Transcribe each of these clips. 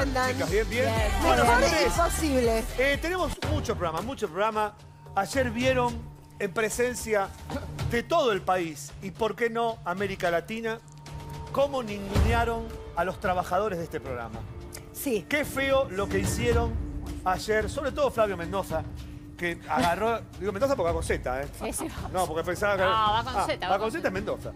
andan? Chicas, bien, bien. Bueno, Bueno, es imposible. tenemos mucho programa, mucho programa. Ayer vieron en presencia de todo el país y, por qué no, América Latina, cómo ningunearon a los trabajadores de este programa. Sí. Qué feo lo que hicieron ayer, sobre todo Flavio Mendoza, que agarró... Digo Mendoza porque va con Z, ¿eh? Sí, sí. No, porque pensaba que... No, va con Z. Va con Z es Mendoza.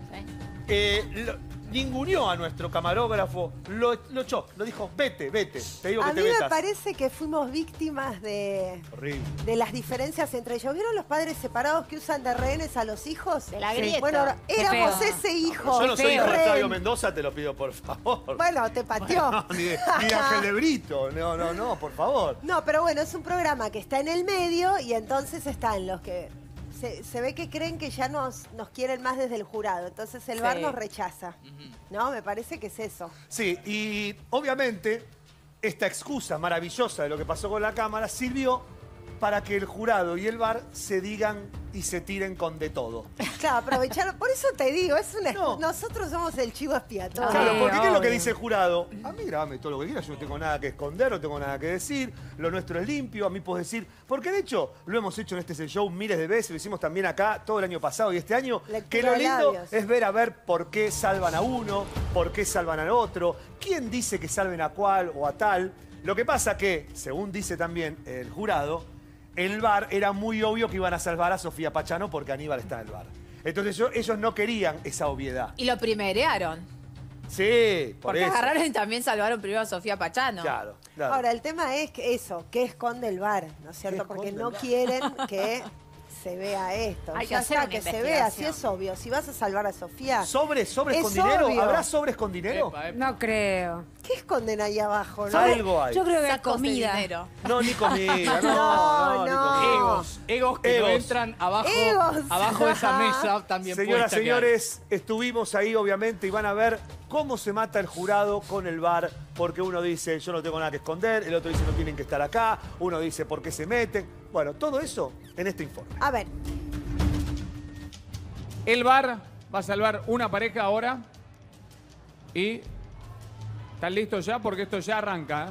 Sí. Ninguneó a nuestro camarógrafo, lo echó, lo dijo, vete, vete, te digo que A te mí me vetas. parece que fuimos víctimas Horrible. de las diferencias entre ellos. ¿Vieron los padres separados que usan de rehenes a los hijos? De la grieta. Bueno, Qué éramos feo. ese hijo. Yo no soy Qué hijo de rehén. Flavio Mendoza, te lo pido por favor. Bueno, te pateó. No, ni de Ángel de Brito, no, por favor. No, pero bueno, es un programa que está en el medio y entonces están los que... Se ve que creen que ya nos quieren más desde el jurado. Entonces el VAR nos rechaza. ¿No? Me parece que es eso. Sí, y obviamente esta excusa maravillosa de lo que pasó con la cámara sirvió para que el jurado y el VAR se digan y se tiren con de todo. Claro, aprovecharon. Por eso te digo, es una... No. Nosotros somos el chivo expiatorio. Claro, porque ¿qué es lo que obvio. dice el jurado? A mí grabame todo lo que quieras, yo no tengo nada que esconder, no tengo nada que decir, lo nuestro es limpio, a mí puedes decir... Porque de hecho, lo hemos hecho en este show miles de veces, lo hicimos también acá todo el año pasado y este año, Lectura que lo de lindo labios. es ver a ver por qué salvan a uno, por qué salvan al otro, quién dice que salven a cuál o a tal. Lo que pasa que, según dice también el jurado, el VAR era muy obvio que iban a salvar a Sofía Pachano porque Aníbal está en el VAR. Entonces ellos no querían esa obviedad. Y lo primerearon. Sí, por Porque eso. agarraron y también salvaron primero a Sofía Pachano. Claro, claro. Ahora, el tema es que eso, que esconde el VAR, ¿no es cierto? ¿Qué Porque esconde no el VAR? quieren que se vea esto. Hay que Ya hacer está, una que se vea, si investigación. es obvio. Si vas a salvar a Sofía, ¿Sobres Es con dinero? obvio. ¿Habrá sobres con dinero? No creo. ¿qué esconden ahí abajo? no? Algo hay. Yo creo que es Sacos de comida. dinero. No, ni comida. No, ni no. comida. Egos que no Egos. entran abajo, Egos. abajo de esa mesa también. Señoras, puesta que hay. señores, estuvimos ahí obviamente y van a ver cómo se mata el jurado con el VAR, porque uno dice, yo no tengo nada que esconder, el otro dice, no tienen que estar acá, uno dice, ¿por qué se meten? Bueno, todo eso en este informe. A ver, El VAR va a salvar una pareja ahora. Y están listos ya porque esto ya arranca.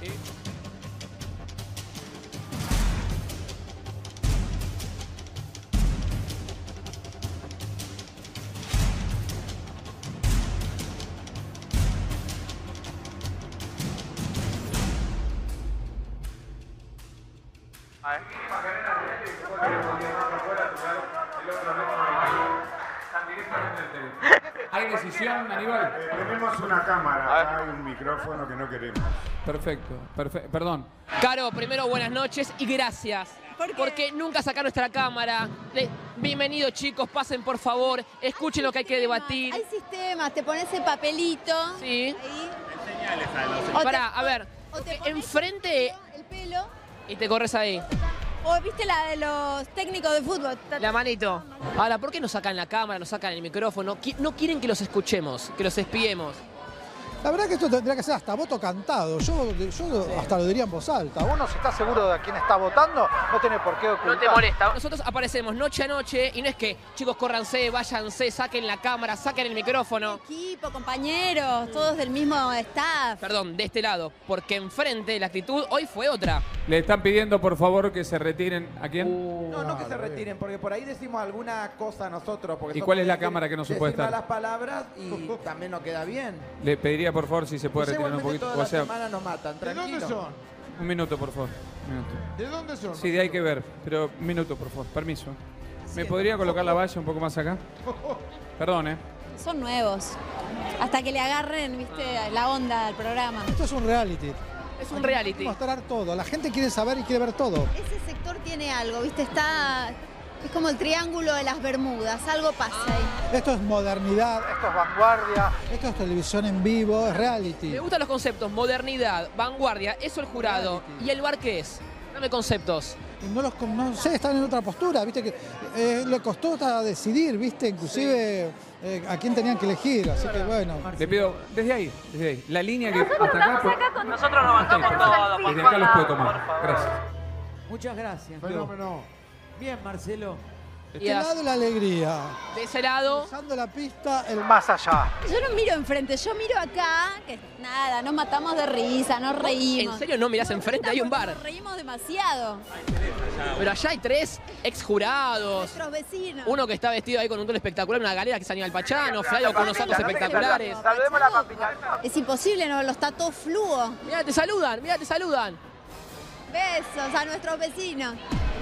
¿Hay decisión, Aníbal? Tenemos una cámara, acá hay un micrófono que no queremos. Perfecto, perdón. Caro, primero buenas noches y gracias. Porque nunca sacaron nuestra cámara. Bienvenidos chicos, pasen por favor, escuchen lo que hay que debatir. Hay sistemas, te pones el papelito. Sí. Ahí. Pará, a ver, O te pones enfrente el pelo. y te corres ahí. O viste la de los técnicos de fútbol. La manito. Ahora, ¿por qué nos sacan la cámara, nos sacan el micrófono? No quieren que los escuchemos, que los espiemos. La verdad que esto tendría que ser hasta voto cantado. Yo hasta lo diría en voz alta. Uno, si está seguro de a quién está votando, no tiene por qué ocultar. No te molesta. Nosotros aparecemos noche a noche y no es que, chicos, córranse, váyanse, saquen la cámara, saquen el micrófono. Equipo, compañeros, todos del mismo staff. Perdón, de este lado, porque enfrente la actitud hoy fue otra. Le están pidiendo, por favor, que se retiren. ¿A quién? No, no que se retiren, porque por ahí decimos alguna cosa nosotros. Porque ¿Y somos cuál es la decir- cámara que no se decir puede estar? malas palabras y también nos queda bien. Le pediría, por favor, si se puede Pues retirar un igualmente poquito. toda O sea, la semana nos matan, ¿De dónde tranquilo. son? un minuto, por favor. Un minuto. ¿De dónde son? Sí, de hay que ver, pero un minuto, por favor. Permiso. ¿Me podría colocar la valla un poco más acá? Perdón, ¿eh? Son nuevos. Hasta que le agarren, viste, la onda al programa. Esto es un reality. Es un reality. Mostrar todo. La gente quiere saber y quiere ver todo. Ese sector tiene algo, viste, está... Es como el triángulo de las Bermudas, algo pasa ahí. Esto es modernidad, esto es vanguardia, esto es televisión en vivo, es reality. Me gustan los conceptos, modernidad, vanguardia, eso el jurado. Reality. ¿Y el bar qué es? Dame conceptos. No sé, están en otra postura, viste que le costó hasta decidir, viste, inclusive a quién tenían que elegir, así que bueno. Le pido, desde ahí. La línea que hasta acá. Nosotros nos bancamos todo. Desde acá los puedo tomar. Gracias. Muchas gracias. Fenómeno. Bien, Marcelo. De este lado la alegría. De ese lado. Usando la pista, el más allá. Yo no miro enfrente, yo miro acá, que nada, nos matamos de risa, nos reímos. ¿En serio no mirás enfrente? Hay un bar. Nos reímos demasiado. Pero allá hay 3 exjurados. Nuestros vecinos. Uno que está vestido ahí con un tono espectacular, una galera que es Aníbal Pachano, Flavio con unos sacos espectaculares. Saludemos la pampina. Es imposible, no, los está todo fluo. Mirá, te saludan, mirá, te saludan. Besos a nuestros vecinos.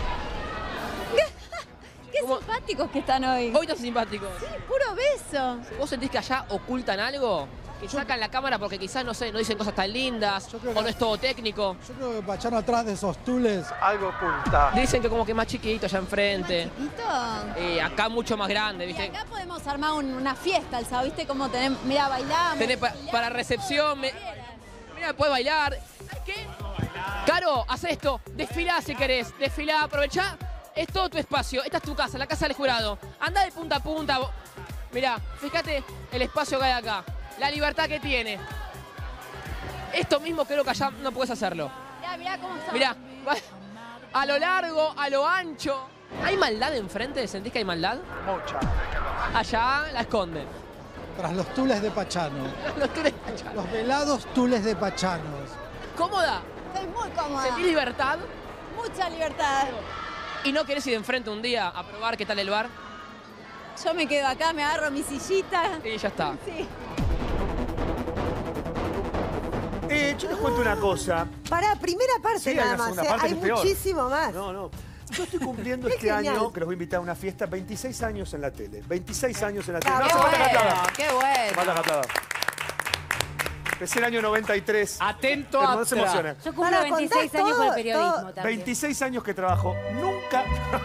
Qué simpáticos que están hoy. Hoy están simpáticos. Sí, puro beso. ¿Vos sentís que allá ocultan algo? Que sacan la cámara porque quizás, no sé, no dicen cosas tan lindas, o no es todo técnico. Yo creo que Pachano atrás de esos tules algo oculta. Dicen que como que más chiquito allá enfrente. ¿Chiquito? Acá mucho más grande, Y ¿viste? acá podemos armar una fiesta, ¿sabes? ¿Viste cómo tenemos? Mira, bailamos. Tenés para recepción, mira, puedes bailar. ¿Sabes qué? Caro, haz esto, desfilá si querés, desfilá, aprovechá. Es todo tu espacio, esta es tu casa, la casa del jurado. Andá de punta a punta. Mirá, fíjate el espacio que hay acá, la libertad que tiene. Esto mismo creo que allá no puedes hacerlo. Mirá cómo está. Mirá, a lo largo, a lo ancho. ¿Hay maldad enfrente? ¿Sentís que hay maldad? Mucha. Allá la esconden. Tras los tules de Pachano. Los velados tules de Pachanos. ¿Cómoda? Estoy muy cómoda. ¿Sentís libertad? Mucha libertad. ¿Y no querés ir de enfrente un día a probar qué tal el bar? Yo me quedo acá, me agarro mi sillita. Y ya está. Sí. Yo les cuento una cosa. Para primera parte Sí, hay nada una más, segunda parte hay que es peor. muchísimo más. No. Yo estoy cumpliendo Qué este genial. año, que los voy a invitar a una fiesta, 26 años en la tele. 26 años en la tele. Ah, No qué hace falta bueno, cantada. qué bueno. Falta cantada. Empecé el año 93. Atento No se atrás. emociona. Yo cumplo 26 años con el periodismo también. 26 años que trabajo. Nunca.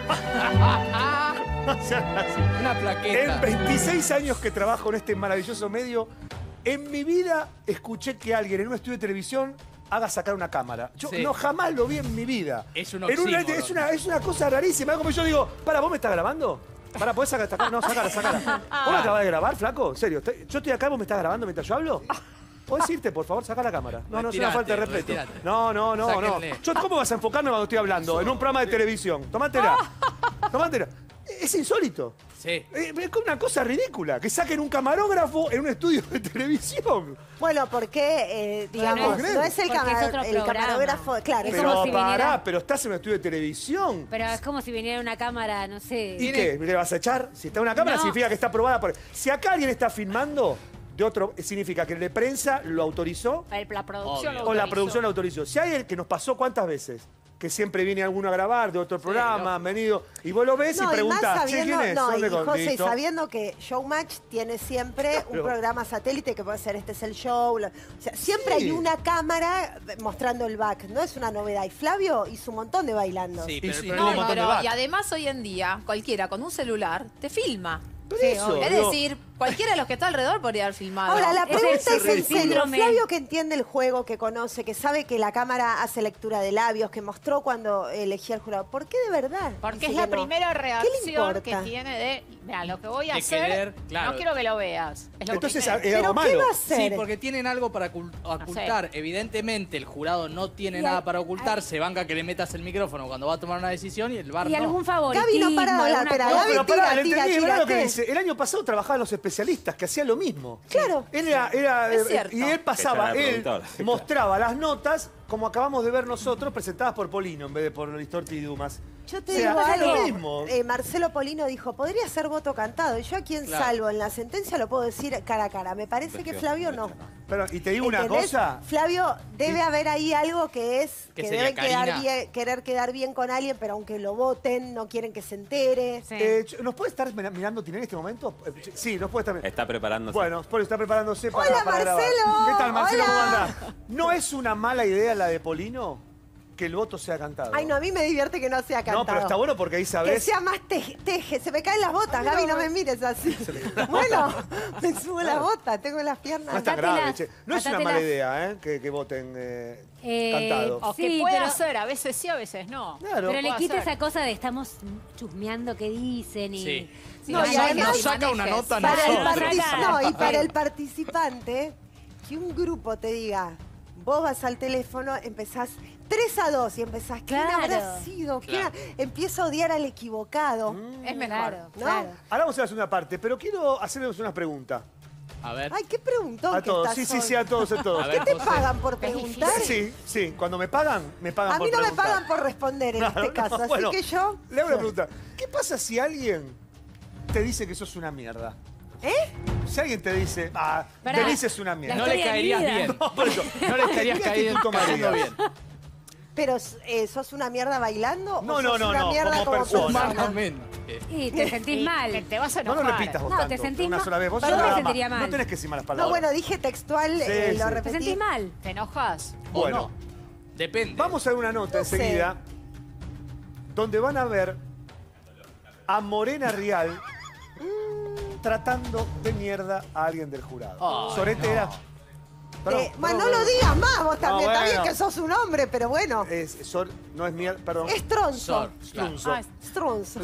No sean así. Una plaqueta. En 26 años que trabajo en este maravilloso medio, en mi vida escuché que alguien en un estudio de televisión haga sacar una cámara. Yo Sí. no jamás lo vi en mi vida. Es un En una- oxímoron. es una cosa rarísima. Como yo digo, ¿vos me estás grabando? ¿Podés sacar esta cámara? No, sacala. ¿Vos me acabás de grabar, flaco? ¿En serio? ¿Yo estoy acá, vos me estás grabando mientras yo hablo? ¿Podés irte, por favor? Saca la cámara. No, es una Retirate, falta de respeto. retirate. No. Sáquenle. ¿Cómo vas a enfocarme cuando estoy hablando? En un programa de televisión. Tomátela. Es insólito. Sí. Es una cosa ridícula, que saquen un camarógrafo en un estudio de televisión. Bueno, porque, digamos, creer. no es el, Porque es otro el programa. camarógrafo, claro. Es es como Pero si pará, viniera- pero estás en un estudio de televisión. Pero es como si viniera una cámara, no sé. ¿Y qué? ¿Le vas a echar? Si está en una cámara No. significa que está aprobada por... Si acá alguien está filmando, de otro, significa que el de prensa lo autorizó La producción Obvio. lo o la autorizó. producción lo autorizó. Si hay el que nos pasó, ¿cuántas veces? Que siempre viene alguno a grabar de otro programa, han venido, y vos lo ves y No, y más preguntás, che, sabiendo, ¿quién es? no, ¿Dónde y José, listo? sabiendo que Showmatch tiene siempre un programa satélite que puede ser este es el show. O sea, siempre Sí. hay una cámara mostrando el back. No es una novedad. Y Flavio hizo un montón de bailando. Sí, Y pero si el no, problema... Pero, y además hoy en día, cualquiera con un celular te filma. Por eso, Es digo, decir, cualquiera de los que está alrededor podría haber filmado. Ahora, la pregunta es en serio. síndrome. Flavio, que entiende el juego, que conoce, que sabe que la cámara hace lectura de labios, que mostró cuando elegía al jurado. ¿Por qué de verdad? Porque dice es la que no? primera ¿Qué le reacción que importa? tiene de, mira, lo que voy a De hacer, querer, claro. no quiero que lo veas. Es lo Entonces primero. es algo ¿Pero qué malo. va a hacer? Sí, porque tienen algo para ocultar. Evidentemente, el jurado no tiene nada para ocultar. Se banca que le metas el micrófono cuando va a tomar una decisión y el bar ¿Y no. algún favoritismo? Gaby no para de hablar, alguna pero cosa? Gaby Pero pará, tira, le entendí, es verdad lo que ¿qué? dice. El año pasado trabajaban los especialistas, que hacían lo mismo. Claro. Es cierto. Y él pasaba, Esa era la él productora. mostraba las notas, como acabamos de ver nosotros, presentadas por Polino en vez de por Listorti y Dumas. Yo te O sea, digo es lo algo. mismo. Marcelo Polino dijo, podría ser voto cantado. Y yo a quien Claro. salvo en la sentencia lo puedo decir cara a cara. Me parece que Flavio no. Pero, y te digo una ¿Entendés? cosa. Flavio, debe haber ahí algo que es ¿Qué que sería, deben quedar Karina? bien, querer quedar bien con alguien, pero aunque lo voten, no quieren que se entere. ¿Nos puede estar mirando Tiner en este momento? Sí, nos puede estar mirando. Está preparándose. Bueno, por eso está preparándose para, Hola, para grabar. Marcelo. ¿Qué tal, Marcelo? ¿Cómo Hola. andás? ¿No es una mala idea la de Polino que el voto sea cantado? Ay, no, a mí me divierte que no sea cantado. No, pero está bueno porque ahí Que sabés. sea más teje. Se me caen las botas, Gaby, no me mires así. Bueno, me subo las botas, tengo las piernas. No es tan Atátelas, grave, che. No es una mala atátelas. idea, que voten cantado. O que Sí, puede pero- hacer, a veces sí, a veces no. Claro. Pero le Puedo quita hacer. esa cosa de estamos chusmeando qué dicen y... Sí. Sí, No, no, y y además- además saca una nota Para el, nosotros. no, y para el participante, que un grupo te diga, vos vas al teléfono, empezás 3-2 y empezás, ¿quién habrá sido? Empiezo a odiar al equivocado. Es mejor. ¿No? Ahora vamos a la segunda parte, pero quiero hacerles una pregunta. A ver. Ay, qué preguntón A que todos, estás sí, hoy. a todos, a todos. ¿Qué te pagan por preguntar? Sí, cuando me pagan por A mí no me preguntar. pagan por responder en este caso, así bueno, que yo... Le hago una pregunta. ¿Qué pasa si alguien te dice que sos una mierda? Si alguien te dice, Denise es una mierda. No le caerías bien. No, por eso. No le estarías cayendo bien. Pero, ¿sos una mierda bailando? No, ¿O sos una mierda como persona. Y te sentís mal. Te vas a No enojar. lo repitas vos No, tanto, te sentís una mal. sola vez. Vos Yo nada me más. sentiría mal. No tenés que decir malas No, palabras. bueno, dije textual, Sí, lo sí. repetí. ¿Te sentís mal? ¿Te enojas? Bueno, Depende. vamos a ver una nota No sé. enseguida donde van a ver a Morena Rial tratando de mierda a alguien del jurado. Ay, Sorete era... Bueno, no lo digas más vos también. No, Está bien bueno. que sos un hombre, pero bueno. No es mierda, perdón. Es tronzo. Strunzo. Stronzo.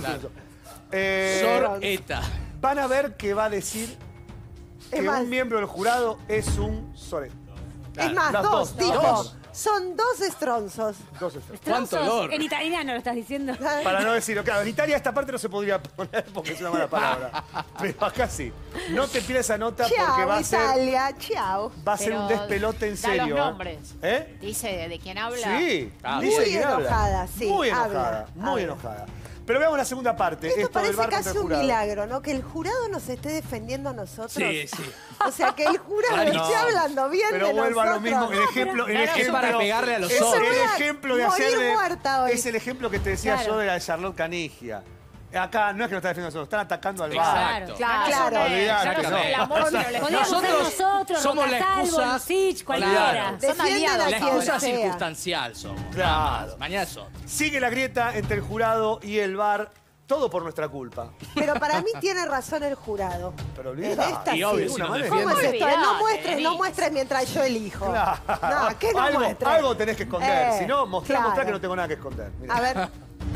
Soreta. Van a ver que va a decir que más, un miembro del jurado es un sorete. Es más, Las dos, dijo. dos. Son 2 estronzos. 2 estronzos. ¿Cuánto olor? En italiano lo estás diciendo. Para no decirlo, claro, en Italia esta parte no se podría poner porque es una mala palabra. Pero acá sí. No te pidas esa nota porque Chao, va a ser, Italia, chao. va a ser un Pero despelote en da serio. los nombres. ¿Eh? Dice de quién habla. Sí, Ah, dice muy quién habla. enojada, sí, Muy habla, enojada, muy habla. enojada. Pero veamos la segunda parte. Esto Esto del parece bar contra casi el un jurado. milagro, ¿no? Que el jurado nos esté defendiendo a nosotros. Sí, sí. O sea, que el jurado Clarísimo. esté hablando bien Pero de vuelvo a lo mismo. nosotros. El ejemplo, Es para pegarle a los es otros. el Voy a ejemplo de morir hacerle. muerta hoy. Es el ejemplo que te decía Claro. yo de la de Charlotte Canigia. Acá no es que nos están defendiendo a nosotros, están atacando al bar. Exacto. Claro. Olvidate, Son no. el amor, pero le Podríamos ser nosotros, somos la Rocasalvo, excusa. Lucich, cualquiera. Claro. Son Defienden aliados. a La quien excusa sea. circunstancial somos. Claro. Mañana son. Sigue la grieta entre el jurado y el bar. Todo por nuestra culpa. Pero para mí tiene razón el jurado. Pero En olvidate. esta Y obvio, sí. si nos manera. ¿Cómo es defienden. esto? No Olvidate, muestres, no Denise. muestres mientras yo elijo. Claro. No, que no muestres. Algo tenés que esconder. Si no, mostrar claro. que no tengo nada que esconder. Mirá. A ver.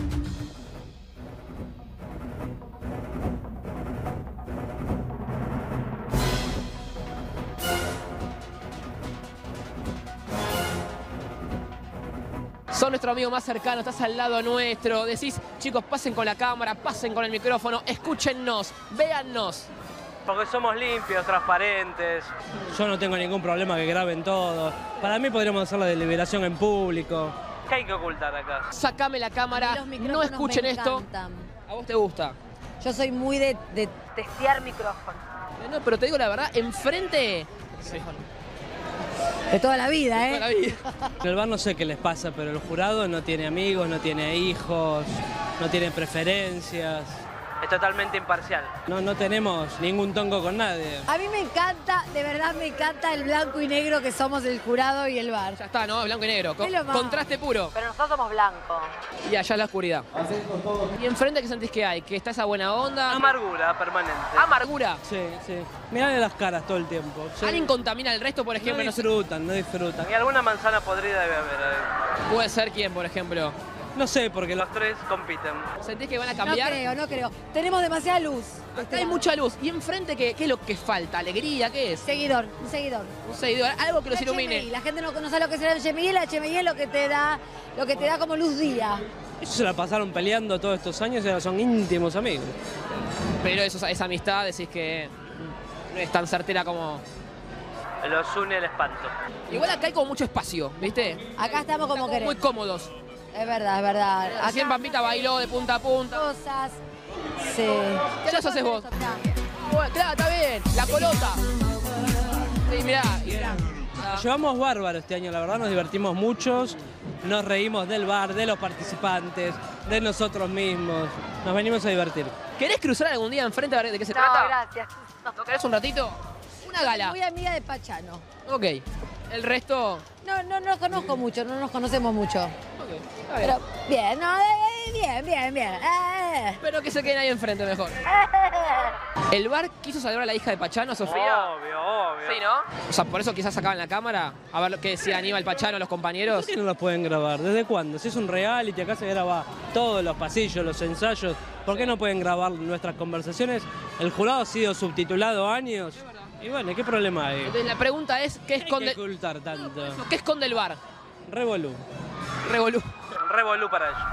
Son nuestro amigo más cercano, estás al lado nuestro. Decís, chicos, pasen con la cámara, pasen con el micrófono, escúchennos, véannos. Porque somos limpios, transparentes. Yo no tengo ningún problema que graben todo. Para mí podríamos hacer la deliberación en público. ¿Qué hay que ocultar acá? Sacame la cámara, no escuchen esto. ¿A vos te gusta? Yo soy muy de testear micrófono. No, pero te digo la verdad, enfrente... De toda la vida, ¿eh? Toda la vida. En el bar no sé qué les pasa, pero el jurado no tiene amigos, no tiene hijos, no tiene preferencias. Es totalmente imparcial. No tenemos ningún tongo con nadie. A mí me encanta, de verdad me encanta el blanco y negro que somos el jurado y el bar. Ya está, ¿no? Blanco y negro. Es lo más. Contraste puro. Pero nosotros somos blancos. Y allá la oscuridad. ¿Y enfrente qué sentís que hay? ¿Que está esa buena onda? Amargura permanente. ¿Amargura? Sí, sí. Mirale las caras todo el tiempo. Sí. ¿Alguien contamina el resto, por No ejemplo? disfrutan, no disfrutan. Y alguna manzana podrida debe haber ahí. Puede ser quién, por ejemplo. No sé, porque Los tres compiten. ¿Sentís que van a No cambiar? creo, no creo. Tenemos demasiada luz. Acá hay mucha luz. ¿Y enfrente qué es lo que falta? ¿Alegría? ¿Qué es? Seguidor, un seguidor. Un seguidor. Algo que los El HMI, ilumine. la gente no sabe lo que será el HMI, el HMI es lo que te da como luz día. ellos se la pasaron peleando todos estos años y ahora son íntimos amigos. Pero esa amistad decís que no es tan certera como... Los une el espanto. Igual acá hay como mucho espacio, ¿viste? Acá estamos como Muy queremos. cómodos. Es verdad, es verdad. Así en Pampita bailó de punta a punta. Cosas. Sí. ¿Qué los haces vos? Bueno, claro, está bien. La colota. Sí, mirá. Nos llevamos bárbaro este año, la verdad nos divertimos muchos, nos reímos del bar, de los participantes, de nosotros mismos, nos venimos a divertir. ¿Querés cruzar algún día enfrente a ver de qué se No, trata? gracias. ¿No querés un ratito? Una gala. Muy amiga de Pachano. Ok. El resto... No nos conozco mucho, no nos conocemos mucho. Ok. Está bien. Pero bien, no, bien. Pero que se queden ahí enfrente mejor. ¿El bar quiso salvar a la hija de Pachano, Sofía? Obvio. Sí, ¿no? O sea, por eso quizás sacaban la cámara a ver lo que decía Aníbal Pachano, los compañeros. ¿Por qué no los pueden grabar? ¿Desde cuándo? Si es un reality, acá se graba todos los pasillos, los ensayos. ¿Por qué no pueden grabar nuestras conversaciones? El jurado ha sido subtitulado años Y bueno, ¿qué problema hay? Entonces, la pregunta es, ¿qué esconde? Hay que ocultar tanto. ¿Qué esconde el VAR? Revolú. Revolú. Revolú para ellos.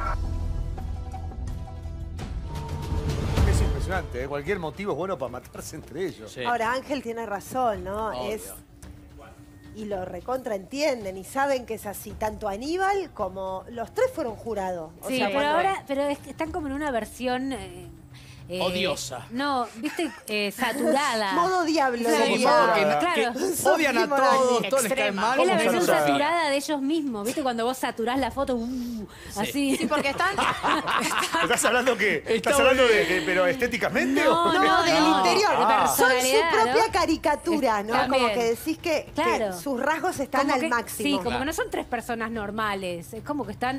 Es impresionante, ¿eh? Cualquier motivo es bueno para matarse entre ellos. Sí. Ahora, Ángel tiene razón, ¿no? Obvio. Y lo recontraentienden y saben que es así. Tanto Aníbal como los tres fueron jurados. O Sí, sea, pero cuando- ahora están como en una versión... Odiosa. No, viste, saturada. Modo diablo. Claro, diría. claro. Odian a todos, todos les caen mal. Es la como versión Sofía. saturada de ellos mismos. ¿Viste cuando vos saturás la foto? Así. Sí, porque están... ¿Estás hablando qué? ¿Estás hablando de pero estéticamente? o No, del interior. de Son su personalidad, propia ¿no? caricatura, ¿no? También. Como que decís que Claro. sus rasgos están Como al que- máximo. Sí, como que no son tres personas normales. Es como que están...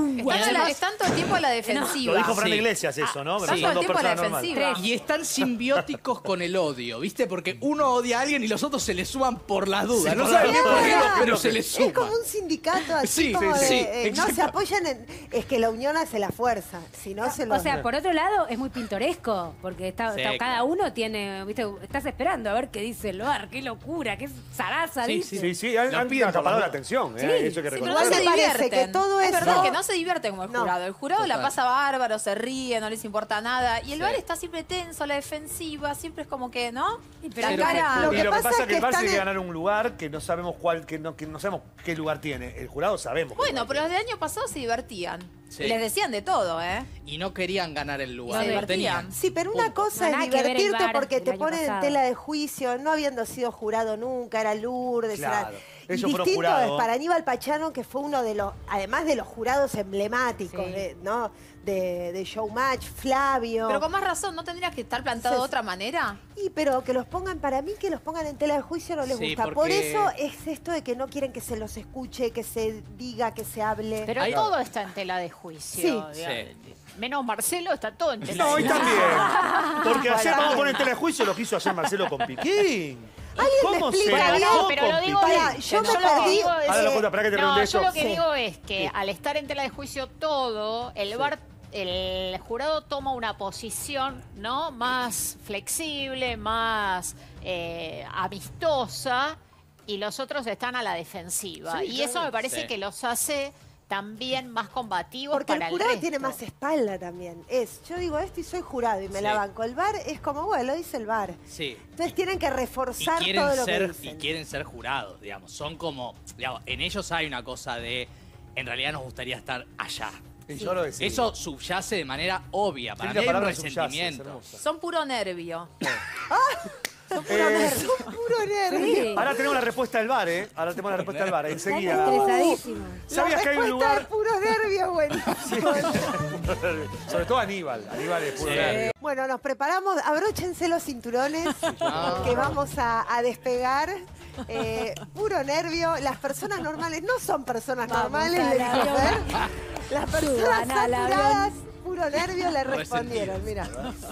Están todo el tiempo a la defensiva. Lo dijo Fran Sí. Iglesias eso, ¿no? Que Están no son todo dos el tiempo a la personas normales. defensiva. Y están simbióticos con el odio, ¿viste? Porque uno odia a alguien y los otros se le suman por las dudas. Sí, no por saben las bien por qué, dudas. pero se les suma. Es como un sindicato así Sí, como sí, de... sí, no se exacto. apoyan en... Es que la unión hace la fuerza. Si no, se lo... O sea, por otro lado, es muy pintoresco, porque Sí, cada claro. uno tiene, viste, estás esperando a ver qué dice el VAR, qué locura, qué zaraza dice. Sí, sí, han piden por acaparado las la atención. Sí. Eso hay que Sí, pero reconocer. no se me parece divierten. que todo es eso- verdad que no se divierten como el No. jurado. El jurado la Total. pasa bárbaro, se ríe, no les importa nada. Y el Sí. VAR está siempre tenso, a la defensiva, siempre es como que, ¿no? pero la lo cara... Lo Y que lo que pasa es que el VAR están tiene que en- ganar un lugar que no sabemos cuál, que no sabemos qué lugar tiene. El jurado sabemos. qué Bueno, lugar pero los tiene. del año pasado se divertían. Sí. Y les decían de todo, ¿eh? Y no querían ganar el lugar. Se lo divertían. tenían. Sí, pero una Punto. cosa Nada es que ver el divertirte VAR porque del te año ponen en pasado. tela de juicio, no habiendo sido jurado nunca, era Lourdes. Claro. Era... Ellos Distinto fueron jurados. es para Aníbal Pachano, que fue uno de los, además de los jurados emblemáticos, Sí. ¿no? De Showmatch, Flavio. Pero con más razón, ¿no tendrías que estar plantado de otra manera? Y pero que los pongan, para mí que los pongan en tela de juicio no les Sí, gusta. Por porque- eso es esto de que no quieren que se los escuche, que se diga, que se hable. Pero Ahí- todo está en tela de juicio. Sí. digamos. Menos Marcelo, está todo en tela No, de y juicio. también. Porque ayer vamos a poner en tela de juicio lo que hizo ayer Marcelo con Piquín. ¿Alguien me explica se bien? enojó Pero lo con digo, Piquín? Pará, yo me lo que perdí. digo es Ahora lo cuento, para que te no, redondee yo esto. lo que Sí. digo es que al estar en tela de juicio todo, el VAR, el jurado toma una posición, ¿no? Más flexible, más amistosa, y los otros están a la defensiva. Sí, y eso me parece Sí. que los hace también más combativos Porque para el jurado resto. tiene más espalda también. Yo digo esto y soy jurado y me Sí. la banco. El VAR es como, bueno, lo dice el VAR. Sí. Entonces tienen que Y reforzar quieren, todo lo que ser, dicen. y quieren ser jurados, digamos. Son como, digamos, en ellos hay una cosa de, en realidad nos gustaría estar allá. Y yo lo decía. Eso subyace de manera obvia. Para Sí, la mí hay un palabra subyace, es resentimiento. hermosa. Son puro nervio. Son puro nervio. Ahora tenemos la respuesta del VAR, ¿eh? Ahora tenemos la respuesta del VAR, enseguida. Estresadísimo. ¿Sabías que hay un Respuesta lugar? de puro nervio, buenísimo. Sobre todo Aníbal. Aníbal es puro nervio. Bueno, nos preparamos. Abróchense los cinturones que vamos a despegar. Puro nervio. Las personas normales no son personas Vamos normales, al le dijo avión. Fer. Las personas Suban al saturadas, avión. puro nervio, le respondieron. Mira.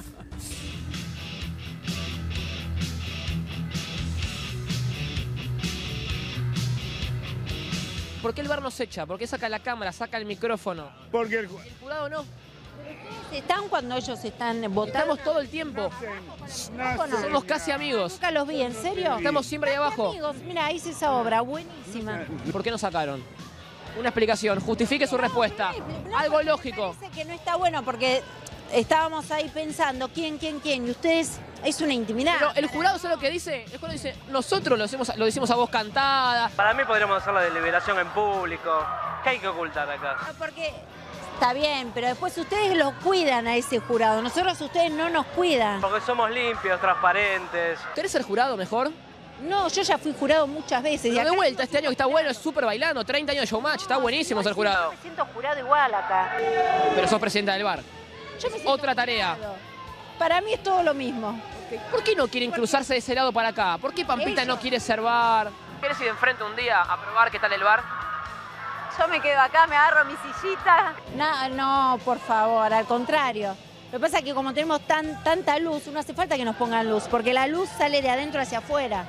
¿Por qué el VAR nos echa? ¿Por qué saca la cámara, saca el micrófono? Porque El jurado no. ¿Están cuando ellos están votando? Estamos todo el tiempo. Somos casi amigos. Nunca los vi, ¿en serio? Estamos siempre ahí abajo. Amigos, mira, hice esa obra, buenísima. ¿Por qué nos sacaron? Una explicación. Justifique su respuesta. Algo lógico. Parece que no está bueno porque estábamos ahí pensando quién, y ustedes, es una intimidad. Pero el jurado, ¿sabe lo que dice? El jurado dice, nosotros lo decimos a voz cantada. Para mí podríamos hacer la deliberación en público. ¿Qué hay que ocultar acá? Porque está bien, pero después ustedes lo cuidan a ese jurado. Nosotros ustedes no nos cuidan. Porque somos limpios, transparentes. ¿Querés ser jurado mejor? No, yo ya fui jurado muchas veces. Pero de vuelta, este año que está bueno, es súper bailando, 30 años de Showmatch, está buenísimo ser jurado. Me siento jurado igual acá. Pero sos presidenta del VAR. Yo me siento Otra tarea. jurado. Para mí es todo lo mismo. ¿Por qué no quieren cruzarse de ese lado para acá? ¿Por qué Pampita no quiere ser VAR? ¿Quieres ir enfrente un día a probar qué tal el VAR? Yo me quedo acá, me agarro mi sillita. No, por favor, al contrario. Lo que pasa es que como tenemos tanta luz, no hace falta que nos pongan luz, porque la luz sale de adentro hacia afuera.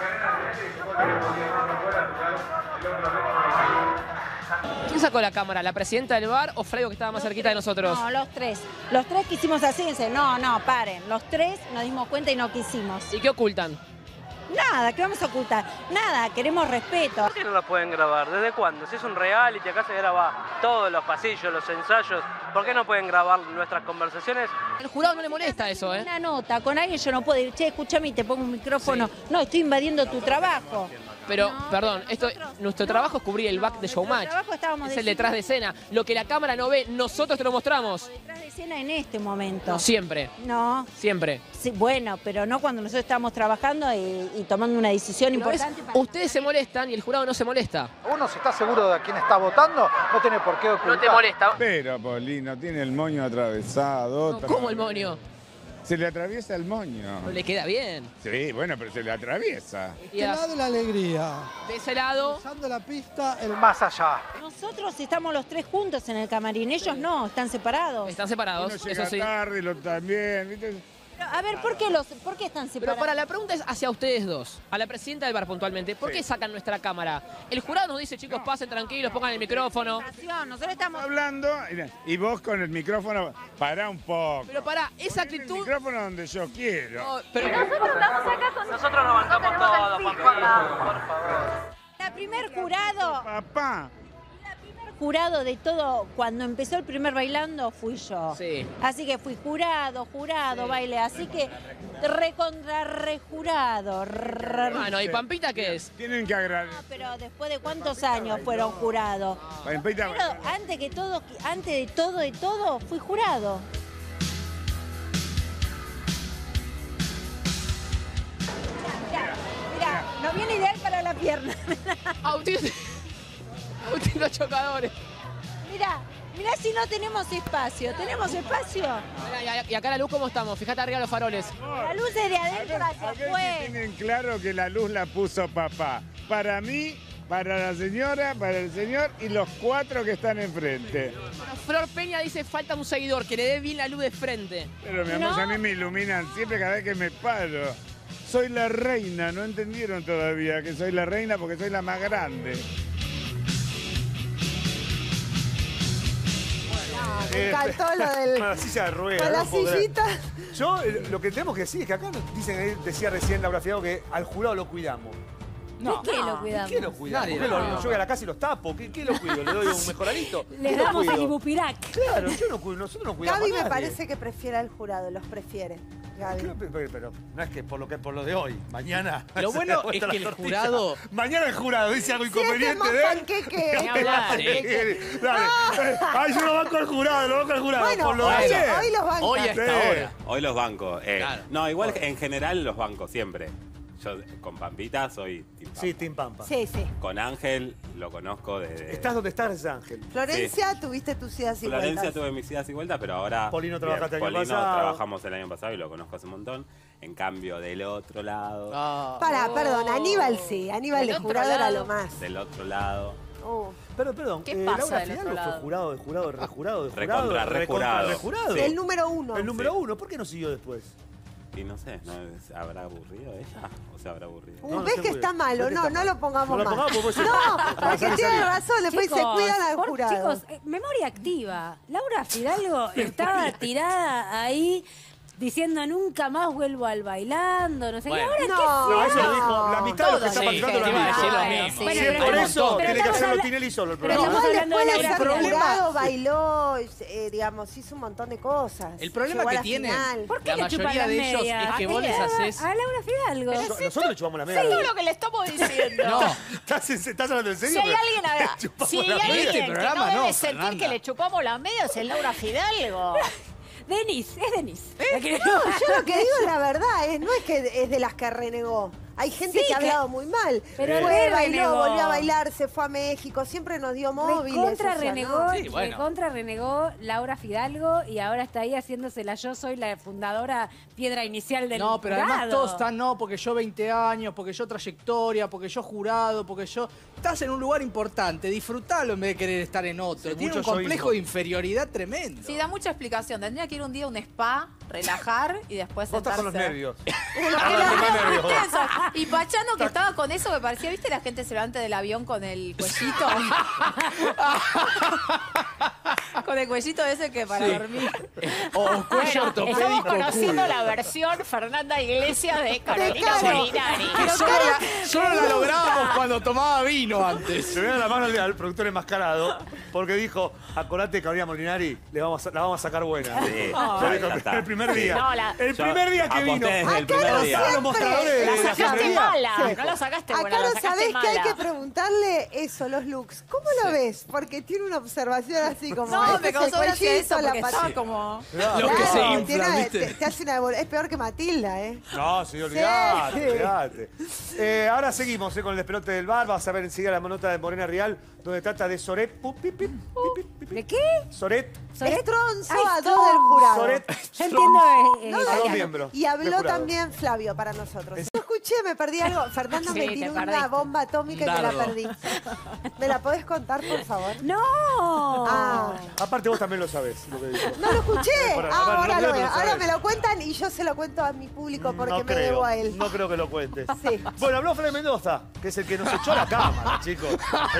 ¿Quién sacó la cámara? ¿La presidenta del VAR o Flavio que estaba más cerquita de nosotros? No, los tres. Los tres quisimos así, dice, no, paren. Los tres nos dimos cuenta y no quisimos. ¿Y qué ocultan? Nada, ¿qué vamos a ocultar? Nada, queremos respeto. ¿Por qué no la pueden grabar? ¿Desde cuándo? Si es un reality, acá se graba todos los pasillos, los ensayos. ¿Por qué no pueden grabar nuestras conversaciones? Al jurado no le molesta eso, ¿eh? Una nota, con alguien yo no puedo ir, che, escúchame y te pongo un micrófono. No, estoy invadiendo tu trabajo. Pero, perdón, nuestro trabajo es cubrir el back de Showmatch. Es el detrás de escena. Lo que la cámara no ve, nosotros te lo mostramos. Detrás de escena en este momento. No, siempre. No. Siempre. Sí, bueno, pero no cuando nosotros estamos trabajando y tomando una decisión importante. Ustedes se molestan y el jurado no se molesta. Uno, si está seguro de quién está votando, no tiene por qué ocultar. No te molesta. Pero, Polino, tiene el moño atravesado. ¿Cómo el moño? Se le atraviesa el moño. No le queda bien. Sí, bueno, pero se le atraviesa. De este lado la alegría. De ese lado. Usando la pista, el más allá. Nosotros estamos los tres juntos en el camarín, ellos no, están separados. Están separados, Uno llega eso sí. tarde y lo también, ¿viste? Pero, a ver, ¿por qué están separados? Pero para la pregunta es hacia ustedes dos, a la presidenta del bar puntualmente. ¿Por qué sacan nuestra cámara? El jurado nos dice, chicos, pasen tranquilos, pongan el micrófono. Nosotros estamos hablando y vos con el micrófono, pará un poco. Pero pará, esa actitud... El micrófono donde yo quiero. No, pero... Nosotros nos bancamos todos, papá. Por favor. La primer jurado... Papá. Jurado de todo, cuando empezó el primer bailando fui yo. Sí. Así que fui jurado, baile. Así que rejurado. Bueno, ¿y Pampita qué es? Tienen que agradecer. No, pero después de cuántos años fueron jurados. Pampita, Pero antes de todo, fui jurado. Mira, nos viene ideal para la pierna. Autitos chocadores. Mirá si no tenemos espacio. ¿Tenemos espacio? Y acá la luz, ¿cómo estamos? Fíjate arriba los faroles. La luz es de adentro hacia afuera. Tienen claro que la luz la puso papá. Para mí, para la señora, para el señor y los 4 que están enfrente. Bueno, Flor Peña dice, falta un seguidor, que le dé bien la luz de frente. Pero mi amor, a mí me iluminan siempre cada vez que me paro. Soy la reina, no entendieron todavía que soy la reina porque soy la más grande. Me encantó lo del... Con la silla de ruedas. Con la no puedo creer. sillita. Yo, lo que tenemos que decir es que acá decía recién Laura Fidalgo que al jurado lo cuidamos. No. ¿De qué lo cuidamos? ¿Qué lo cuidamos? Nadie, ¿Qué no. yo voy a la casa y los tapo. ¿Qué lo cuido? ¿Le doy un mejoralito? Les ¿Qué lo damos cuido? el ibupirac. Claro, yo no cuido, nosotros no cuidamos Gaby a me nadie. parece que prefiere al jurado, los prefiere. Gaby. Pero no es que por lo de hoy. Mañana. Lo se bueno da vuelta es que la el tortilla. jurado- Mañana el jurado dice algo Si este es inconveniente más de él. panqueque. Ni hablar. Dale. Ay, yo lo banco al jurado, lo banco al jurado. Bueno, por lo de hoy ayer. los bancos. Hoy hasta ahora. Hoy los bancos. Claro. No, igual en general los bancos siempre. Yo con Pampita soy Team Pampa. Sí, Team Pampa. Sí, sí. Con Ángel lo conozco desde... Estás donde estás, Ángel. Florencia, tuviste tus idas y Florencia vueltas. tuve mis idas y vueltas, pero ahora... Polino trabajaste el año Polino pasado. trabajamos el año pasado y lo conozco hace un montón. En cambio, del otro lado... Perdón, Aníbal sí. Aníbal de jurado era lo más. Del otro lado... Pero, perdón, ¿Qué pasa Laura del otro Fidalgo fue lado? jurado, de jurado, de rejurado, de jurado. Recontra, rejurado. rejurado. Sí. El número 1. El número 1, ¿por qué no siguió después? Y no sé, ¿se habrá aburrido ella? ¿O se habrá aburrido? ¿Ves que está malo? No lo pongamos No lo más. pongamos porque No, porque tiene razón, después se cuidan al jurado. Chicos, memoria activa. Laura Fidalgo estaba tirada ahí diciendo nunca más vuelvo al bailando, no sé Bueno. qué. No, Ahora eso lo dijo la mitad de los que están participando te lo iba a han decir dicho. lo mismo. Bueno, Sí, pero por hay un eso montón. tiene que Pero hacerlo estamos Tinelli solo el pero programa. estamos Igual hablando de después de Laura ser Fidalgo. jurado bailó, digamos, hizo un montón de cosas. El problema Llegó a que la tienen final. ¿Por qué la le chupan mayoría las de ellos medias? es que vos les haces... A Laura Fidalgo. Nosotros le chupamos la media. Eso es lo que le estamos diciendo. No, ¿Estás hablando en Si serio? hay alguien, Chupamos si hay la media. alguien Este que programa no debe no, sentir Fernanda. que le chupamos las medias es Laura Fidalgo. Denis, es Denis. La que- No, yo lo que digo es la verdad, no es que es de las que renegó. Hay gente Sí, que ha que- hablado muy mal. pero Fue, no bailó, renegó. volvió a bailar, se fue a México, siempre nos dio móviles. Recontra o sea, renegó, ¿no? Sí, bueno. recontra renegó Laura Fidalgo y ahora está ahí haciéndosela. Yo soy la fundadora piedra inicial del no, pero además jurado. todos están, no, porque yo 20 años, porque yo trayectoria, porque yo jurado, porque yo... Estás en un lugar importante, disfrutalo en vez de querer estar en otro. Sí, Tiene un mucho complejo yoísmo. de inferioridad tremendo. Sí, da mucha explicación. Tendría que ir un día a un spa, relajar y después Vos estás con los sentarse. nervios. ¿Viste eso? Y Pachano que estaba con eso me parecía, ¿viste la gente se levanta del avión con el cuellito? Con el cuellito ese que para dormir. O cuello Estamos ortopédico conociendo cool. la versión Fernanda Iglesias de Carolina Caro. Molinari. Que solo la lográbamos cuando tomaba vino antes. Se ve la mano al productor enmascarado porque dijo, acordate, Carolina Molinari, la vamos a sacar buena. Sí. Lo dijo Ya está. el primer día. No, la- el primer día que aposté vino. desde el primer día. Todos los mostradores La de la sacaste cervecería. mala, Sí. no la sacaste A buena, la Caro, sacaste ¿sabés que hay mala. que preguntarle eso, los looks? ¿Cómo lo ves? Porque tiene una observación así como... No, este me es el causó gracia cuellito, eso la porque pata- estaba como... Los que se Claro, inflan, ¿viste? te hace una es peor que Matilda, ¿eh? No, sí, olvidate, Sí. olvidate. Ahora seguimos con el despelote del bar. Vas a ver enseguida la nota de Morena Real, donde trata de Soret. ¿De qué? Soret. Es tronzo Ay, a dos del jurado. Soret. Yo entiendo. No, a dos italiano. miembros. Y del habló jurado. también Flavio para nosotros. No escuché, me perdí algo. Fernando Sí, me te tiró perdiste. una bomba atómica y me la Dardo. perdí. ¿Me la podés contar, por favor? ¡No! Ah, Aparte vos también lo sabés, lo que dijo. no lo escuché. Bueno, Ah, bueno, ahora, no creo lo que veo. lo Ahora sabés. me lo cuentan y yo se lo cuento a mi público porque no me creo, debo a él. No creo que lo cuentes. Sí. Bueno, habló Fred Mendoza, que es el que nos echó la cámara, chicos.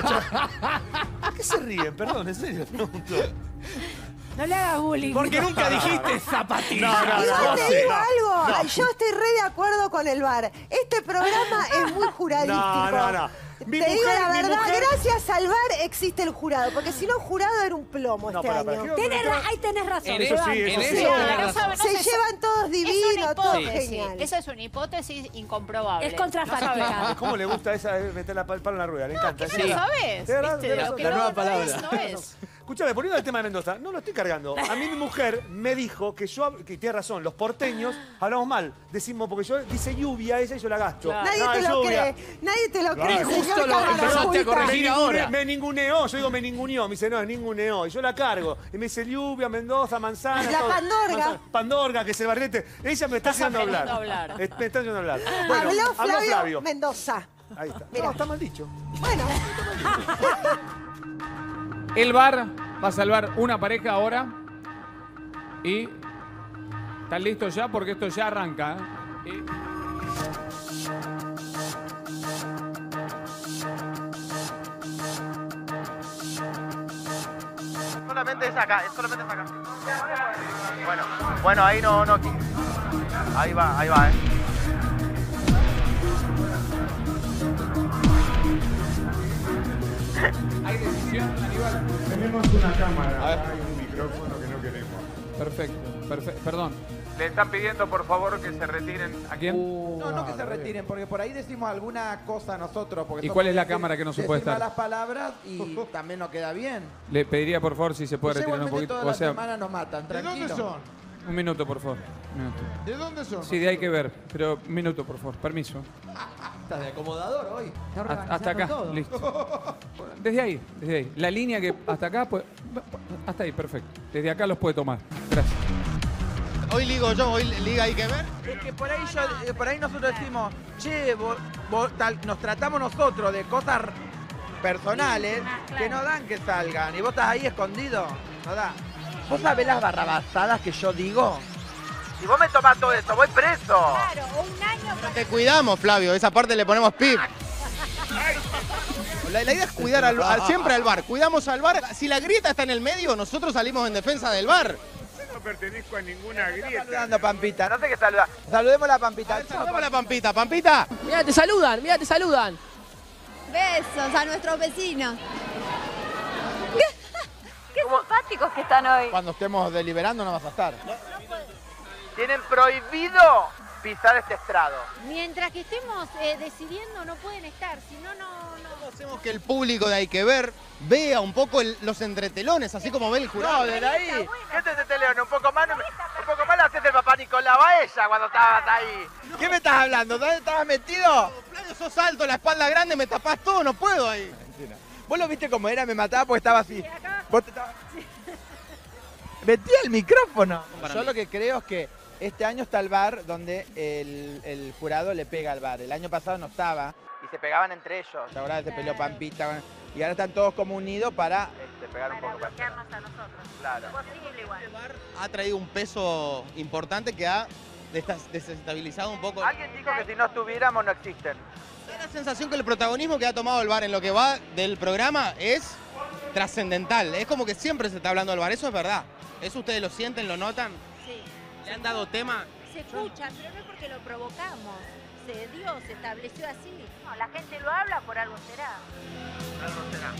¿A qué se ríen? Perdón, en serio. pregunto. No le hagas bullying. Porque nunca dijiste zapatilla. No, Igual te sí. digo algo, yo estoy re de acuerdo con el VAR. Este programa es muy juradístico. No. Te digo la verdad, gracias al VAR existe el jurado, porque si no, jurado era un plomo No, este para, año. Ahí tenés razón. En Eso eso sí, sí, eso en sí. eso Claro, tenés no razón. sabe- no Se se- llevan todos Es una divinos, todo hipótesis. genial. Esa es una hipótesis incomprobable. Es contrafáctica. No sabemos. ¿Cómo le gusta esa meter la palo en la rueda? Le encanta. ¿Qué no lo sabes? Tenés razón, ¿Viste? tenés Lo razón. que La no- nueva no palabra. es, no es. Escuchame, poniendo el tema de Mendoza, no lo estoy cargando. A mí mi mujer me dijo que que tiene razón, los porteños hablamos mal. Decimos, porque yo dice lluvia ella y yo la gasto. Nadie No, te es lo lluvia. cree, nadie te lo Claro. cree. Justo señor lo Cámara empezaste a Oculta. corregir ahora. Me ninguneó, yo digo me ninguneó, me dice no, es ninguneó, y yo la cargo. Y me dice lluvia, Mendoza, manzana. La todo. Pandorga. Manzana, Pandorga, que es el barrilete. Ella me está haciendo hablar. aprendiendo a hablar. Me está haciendo hablar. Bueno, Habló Flavio Mendoza. Ahí está. Mirá. No, está mal dicho. Bueno, El VAR va a salvar una pareja ahora. Y están listos ya porque esto ya arranca. Solamente es acá, solamente es acá. Bueno, ahí no. Ahí va, ¿Hay decisión, Aníbal? Tenemos una cámara, hay un micrófono que no queremos. Perfecto. Perdón. Le están pidiendo por favor que se retiren. ¿A quién? No, que se retiren, porque por ahí decimos alguna cosa nosotros. Porque ¿Y somos cuál es la decir- cámara que no se decir puede estar? malas palabras y también nos queda bien. Le pediría por favor si se puede retirar un Igualmente poquito. toda O la sea, semana nos matan, tranquilo. un minuto, por favor. Un minuto. ¿De dónde son? Sí, de hay que ver, pero un minuto, por favor. Permiso. Estás de acomodador hoy. Hasta acá, listo. Desde ahí. La línea que hasta acá, pues, hasta ahí, perfecto. Desde acá los puede tomar. Gracias. Hoy ligo yo, hoy liga hay que ver. Es que por ahí nosotros decimos, che, nos tratamos nosotros de cosas personales que no dan que salgan. Y vos estás ahí escondido, no da. ¿Vos sabés las barrabasadas que yo digo? Si vos me tomás todo esto, voy preso. Claro, un año para... Te cuidamos, Flavio, esa parte le ponemos pip. La idea es cuidar siempre al bar. Cuidamos al bar. Si la grieta está en el medio, nosotros salimos en defensa del bar. No pertenezco a ninguna grieta. Saludando a Pampita, no sé qué saludar. Saludemos a la Pampita. Saludemos a la Pampita. Pampita. Mira, te saludan. Besos a nuestros vecinos. Qué simpáticos que están hoy. Cuando estemos deliberando no vas a estar. Tienen prohibido pisar este estrado. Mientras que estemos decidiendo no pueden estar, si no, no... Hacemos que el público de Hay que Ver vea un poco los entretelones, así como ve el jurado. No, desde ahí. ¿Qué te entretelones? Un poco más la hacete el papá Nicolau a ella cuando estabas ahí. ¿Qué me estás hablando? ¿Dónde estabas metido? Flavio, sos alto, la espalda grande, me tapás todo, no puedo ahí. ¿Vos lo viste como era? Me mataba porque estaba así. ¿Vos te estabas así? Metía el micrófono. Yo lo que creo es que este año está el bar donde el jurado le pega al bar. El año pasado no estaba y se pegaban entre ellos. Ahora se peleó Pampita y ahora están todos como unidos para pegar un poco. Para bloquearnos a nosotros. Claro. Imposible igual. Ha traído un peso importante que ha desestabilizado un poco. Alguien dijo que si no estuviéramos no existen. Da la sensación que el protagonismo que ha tomado el bar en lo que va del programa es trascendental. Es como que siempre se está hablando del bar, eso es verdad. ¿Eso ustedes lo sienten, lo notan? Sí. ¿Le han dado tema? Se escucha, pero no es porque lo provocamos. Se dio, se estableció así. No, la gente lo habla, por algo será. Algo será.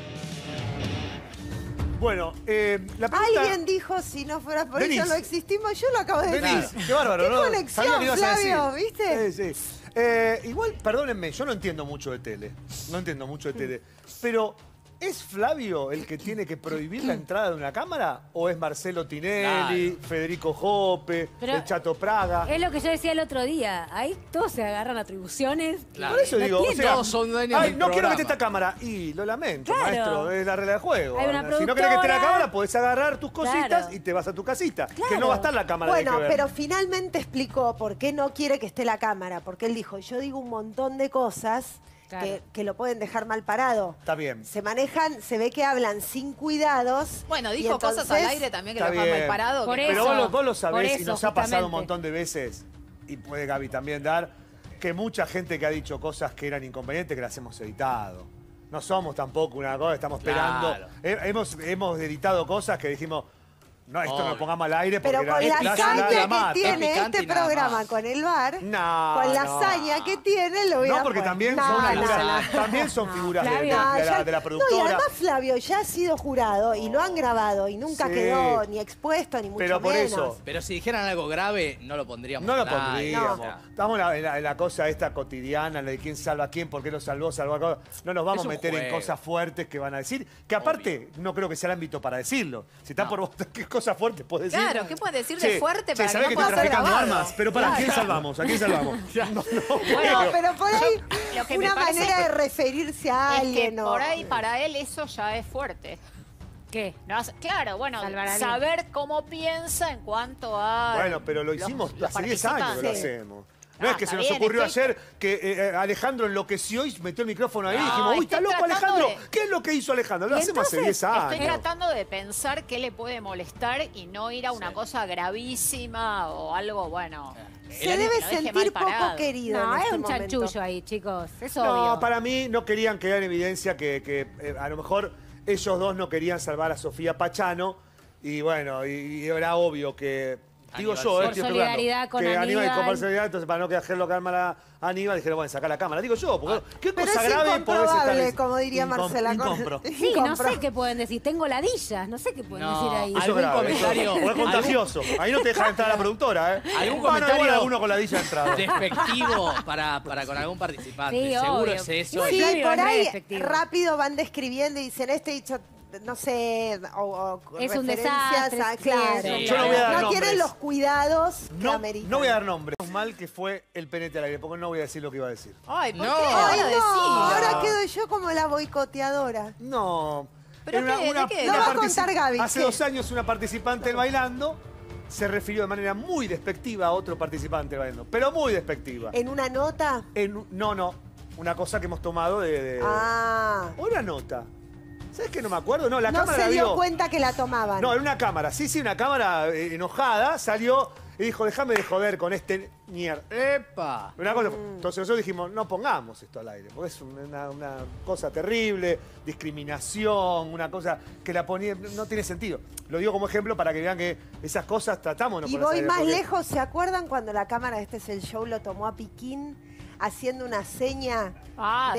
Bueno, la pregunta... Alguien dijo, si no fuera por Denis. eso no existimos, yo lo acabo de decir. Denis, qué bárbaro, ¿no? ¿Qué Sabía conexión, que ibas a decir. Flavio, viste? Sí, sí. Igual, perdónenme, yo no entiendo mucho de tele. No entiendo mucho de tele. Pero, ¿es Flavio el que tiene que prohibir la entrada de una cámara? ¿O es Marcelo Tinelli, Federico Jope, Pero el Chato Praga? Es lo que yo decía el otro día. Ahí todos se agarran atribuciones. Por eso No digo, o tiene. sea, Todos son dueños del no quiero programa. meter esta cámara. Y lo lamento, Claro. maestro, es la regla del juego. Hay una Si no querés que esté la productora. cámara, podés agarrar tus cositas Claro. y te vas a tu casita. Que Claro. no va a estar la cámara de Bueno, que ver. pero finalmente explicó por qué no quiere que esté la cámara. Porque él dijo, yo digo un montón de cosas Claro. que lo pueden dejar mal parado. Está bien. Se manejan, se ve que hablan sin cuidados. Bueno, y dijo entonces- cosas al aire también que lo Está dejan mal bien. parado. Por que- eso. Pero vos lo sabés por y eso, nos ha pasado un justamente. montón de veces, y puede Gaby también dar, que mucha gente que ha dicho cosas que eran inconvenientes que las hemos editado. No somos tampoco una cosa, estamos esperando. Claro. Hemos editado cosas que dijimos, no, esto no lo pongamos al aire porque Pero con la la saña mata. que tiene picante este y nada programa más. con el bar, No, con la no. saña que tiene, lo voy a No, porque poner. también No, son no, figuras, no. también son figuras de, Flavio. No, ya- de la No, y productora. además Flavio ya ha sido jurado y lo han grabado y nunca Sí. quedó ni expuesto ni mucho Pero por menos. eso, Pero si dijeran algo grave, no lo pondríamos. no lo al aire. pondríamos. No. Estamos en la cosa esta cotidiana, la de quién salva a quién, por qué lo salvó, salvó a cosas. No nos vamos Es a un meter en juego. cosas fuertes que van a decir. Que aparte, no creo que sea el ámbito para decirlo. Si está por vos, ¿qué cosas fuertes puedes decir? Claro, ¿qué puedes decir de fuerte para que ¿sabés no que pueda te ser traficando grabado? armas? Pero ¿para quién salvamos? ¿A quién salvamos? No, Bueno, creo. pero por ahí Lo que me una parece manera de referirse a es que alguien o... por ahí para él eso ya es fuerte. ¿Qué? No, claro, bueno, Salvar a alguien. saber cómo piensa en cuanto a... Bueno, pero lo hicimos los hace 10 años que lo participantes. hacemos. No es que está se nos bien, ocurrió estoy- ayer que Alejandro enloqueció y metió el micrófono ahí y No, dijimos, uy, está estoy loco tratando Alejandro. de- ¿Qué es lo que hizo Alejandro? Lo Y hacemos hace entonces 10 años. Estoy tratando de pensar qué le puede molestar y no ir a una cosa gravísima o algo, bueno. Se que debe lo deje sentir mal poco parado. querido No, en es este un momento. chanchullo ahí, chicos. Es obvio. No, para mí no querían quedar en evidencia que a lo mejor ellos dos no querían salvar a Sofía Pachano y bueno, y era obvio que... Digo Aníbal, yo, sí. estoy Por especulando, solidaridad con que Aníbal. Aníbal. Con solidaridad, entonces para no dejarlo calmar a Aníbal, dijeron, bueno, saca la cámara. Digo yo, porque ¿qué Pero cosa es grave podés estar incomprobable, como diría Incom- Marcela. incompro. Sí, no sé qué pueden decir. Tengo ladillas. No sé qué pueden No, decir ahí. Eso es ¿Algún grave, comentario? eso es contagioso. Ahí no te dejan entrar a la productora, ¿eh? ¿Algún Van a ver comentario alguno con la dilla de entrada. despectivo para con algún participante? Sí, Seguro obvio. es eso. Sí, Flavio por es re ahí despectivo. rápido van describiendo y dicen, este dicho, no sé, o Es un referencias desastre, a- sí, claro. sí. Yo no voy a dar No nombres. tienen los cuidados que No, ameritan. no voy a dar nombres. Mal que fue el penete al aire, porque no voy a decir lo que iba a decir. Ay, ¿por No. qué? Ay, Ahora no, decilo. ahora quedo yo como la boicoteadora. No. ¿Pero Era qué? ¿De qué? Lo va a partici- contar Gaby, Hace ¿qué? 2 años una participante del Bailando se refirió de manera muy despectiva a otro participante del Bailando. Pero muy despectiva. ¿En una nota? No. Una cosa que hemos tomado de... Ah. Una nota. ¿Sabes qué? No me acuerdo. No, la No cámara se la dio vio. cuenta que la tomaban. No, en una cámara. Sí, una cámara enojada. Salió y dijo, déjame de joder con este nier. ¡Epa! Una cosa, entonces nosotros dijimos, no pongamos esto al aire, porque es una cosa terrible, discriminación, una cosa que la ponía, no tiene sentido. Lo digo como ejemplo para que vean que esas cosas tratamos de no Y ponerlas al voy aire, más porque- lejos, ¿se acuerdan cuando la cámara de Este es el Show lo tomó a Piquín haciendo una seña Ah,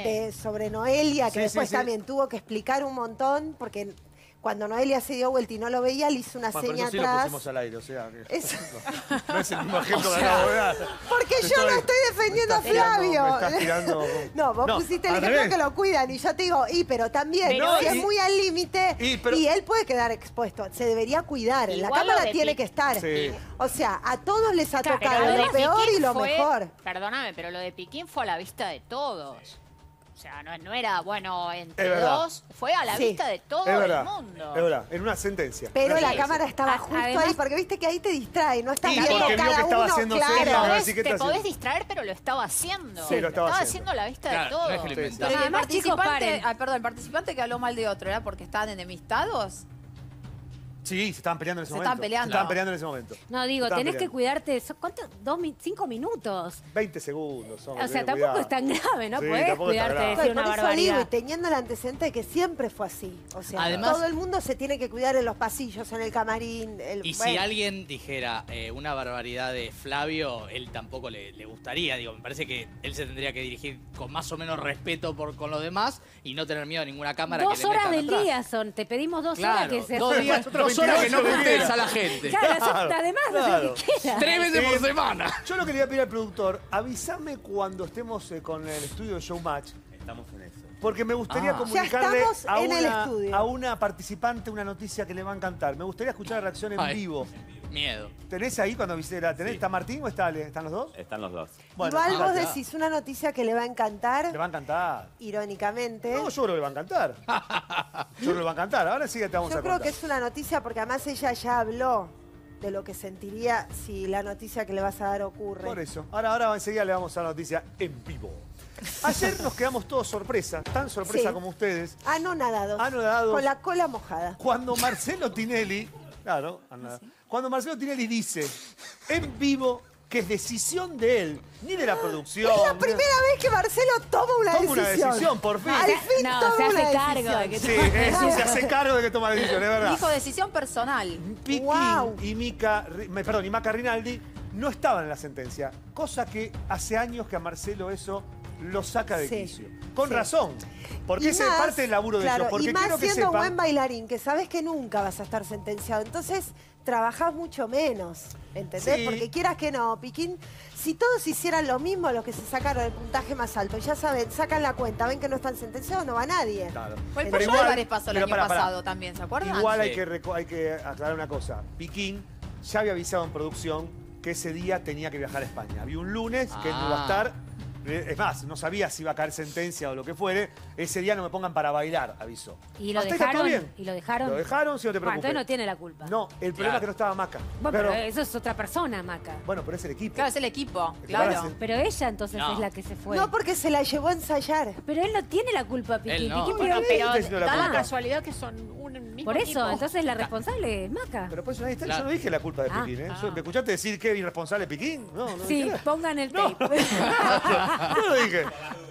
sobre Noelia, que Sí, después sí, sí. también tuvo que explicar un montón, porque cuando Noelia se dio vuelta y no lo veía, le hizo una Bueno, pero seña eso sí lo atrás. pusimos al aire, o sea, que Eso- no es el mismo ejemplo que acabo de dar. Porque Te yo no estoy defendiendo a me estás tirando- Flavio. me estás tirando- No, vos pusiste el al ejemplo revés. que lo cuidan y yo te digo, pero también, Pero si es y- muy al límite pero- y él puede quedar expuesto, se debería cuidar, la Igual lo cámara de tiene Pi- que estar. Sí. O sea, a todos les ha Pero tocado lo de lo peor Piquín y lo fue- mejor. Perdóname, pero lo de Piquín fue a la vista de todos. O sea, no era, bueno, entre Es verdad. dos, fue a la Sí. vista de todo Es verdad, el mundo. es verdad, en una sentencia. Pero Una la sentencia. cámara estaba justo Además- ahí, porque viste que ahí te distrae, no estás Y viendo porque vio que cada estaba uno, haciendo claro. señas, Podés- así que te está podés haciendo. distraer, pero lo estaba haciendo. Sí, lo estaba haciendo a la vista Claro, de todos. no es que lo Sí. inventaron. Pero el Además, chicos, participante, paren. perdón, el participante que habló mal de otro, ¿era porque estaban enemistados? Sí, se estaban peleando en ese Se momento. estaban peleando. Se estaban peleando en ese momento. No, digo, Se estaban tenés que peleando. cuidarte. ¿Cuánto? 5 minutos. 20 segundos. O sea, tampoco es tan grave, ¿no? Sí, Podés tampoco está cuidarte de grave. decir una Por eso barbaridad. digo, y teniendo el antecedente de que siempre fue así. O sea, Además- todo el mundo se tiene que cuidar en los pasillos, en el camarín. Y si bueno. alguien dijera una barbaridad de Flavio, él tampoco le gustaría. Digo, me parece que él se tendría que dirigir con más o menos respeto con los demás y no tener miedo a ninguna cámara. 2 que le horas metan del atrás. día son. Te pedimos 2 Claro, horas que se 2 días, 2 horas que no putees a la gente. Claro, además, Claro. lo que quieras. 3 veces por semana. Yo lo que le voy a pedir al productor, avísame cuando estemos con el estudio de Showmatch. Estamos en eso. Porque me gustaría Ya comunicarle estamos a en el una, estudio. a una participante una noticia que le va a encantar. Me gustaría escuchar la reacción en Ay. vivo. Miedo. ¿Tenés ahí cuando visité tenés? Sí. ¿Está Martín o está Ale? ¿Están los dos? Están los dos. Igual vos ya. decís una noticia que le va a encantar, Le va a encantar. irónicamente. No, yo creo que le va a encantar. Yo creo que le va a encantar. Ahora sí que te vamos Yo a creo contar. que es una noticia porque además ella ya habló de lo que sentiría si la noticia que le vas a dar ocurre. Por eso. Ahora enseguida le vamos a la noticia en vivo. Ayer nos quedamos todos sorpresa, tan sorpresa Sí. como ustedes, Anonadados. Anonadados. Con la cola mojada. cuando Marcelo Tinelli, claro, cuando Marcelo Tinelli dice en vivo que es decisión de él, ni de la producción. Es la ni de- primera vez que Marcelo toma una Toma una decisión. decisión, por fin. Al fin No, toma se hace una cargo decisión. de que Sí, eso se hace cargo de que toma decisiones, es verdad. Dijo decisión personal. Piquín Wow. y Maca Rinaldi no estaban en la sentencia, cosa que hace años que a Marcelo eso lo saca de Sí. quicio. Con Sí. razón, porque Y ese más, es parte del laburo de claro, ellos. Porque y más quiero que siendo sepan, buen bailarín, que sabes que nunca vas a estar sentenciado. Entonces, trabajás mucho menos, ¿entendés? Sí. Porque quieras que no, Piquín, si todos hicieran lo mismo, los que se sacaron el puntaje más alto, ya saben, sacan la cuenta, ven que no están sentenciados, no va nadie. Claro. Fue el Pero Pollo igual- Álvarez pasó el pero año pará. pasado también, ¿se acuerdan? Igual hay Sí. hay que aclarar una cosa. Piquín ya había avisado en producción que ese día tenía que viajar a España. Había un lunes que él no iba a estar. Es más, no sabía si iba a caer sentencia o lo que fuere. Ese día no me pongan para bailar, avisó. ¿Y lo Hasta ahí está todo dejaron? bien. ¿Y lo dejaron? Lo dejaron, si no te Bueno, preocupes. entonces no tiene la culpa. No, el problema es que no estaba Maca. Bueno, pero eso es otra persona, Maca. Bueno, pero es el equipo. Claro, es el equipo, que claro. parece- Pero ella entonces No. es la que se fue. No, porque se la llevó a ensayar. Pero él no tiene la culpa, Piquín. Él no. Piquín Bueno, vio- Pero está diciendo la da la culpa. casualidad que son un mismo Por eso, equipo. entonces la responsable es Maca. Pero por eso nadie está. Claro. Yo no dije la culpa de Ah. Piquín, ¿eh? ¿Me escuchaste decir que es irresponsable Piquín? No, no Sí, dije nada. pongan el No. tape. Yo no dije.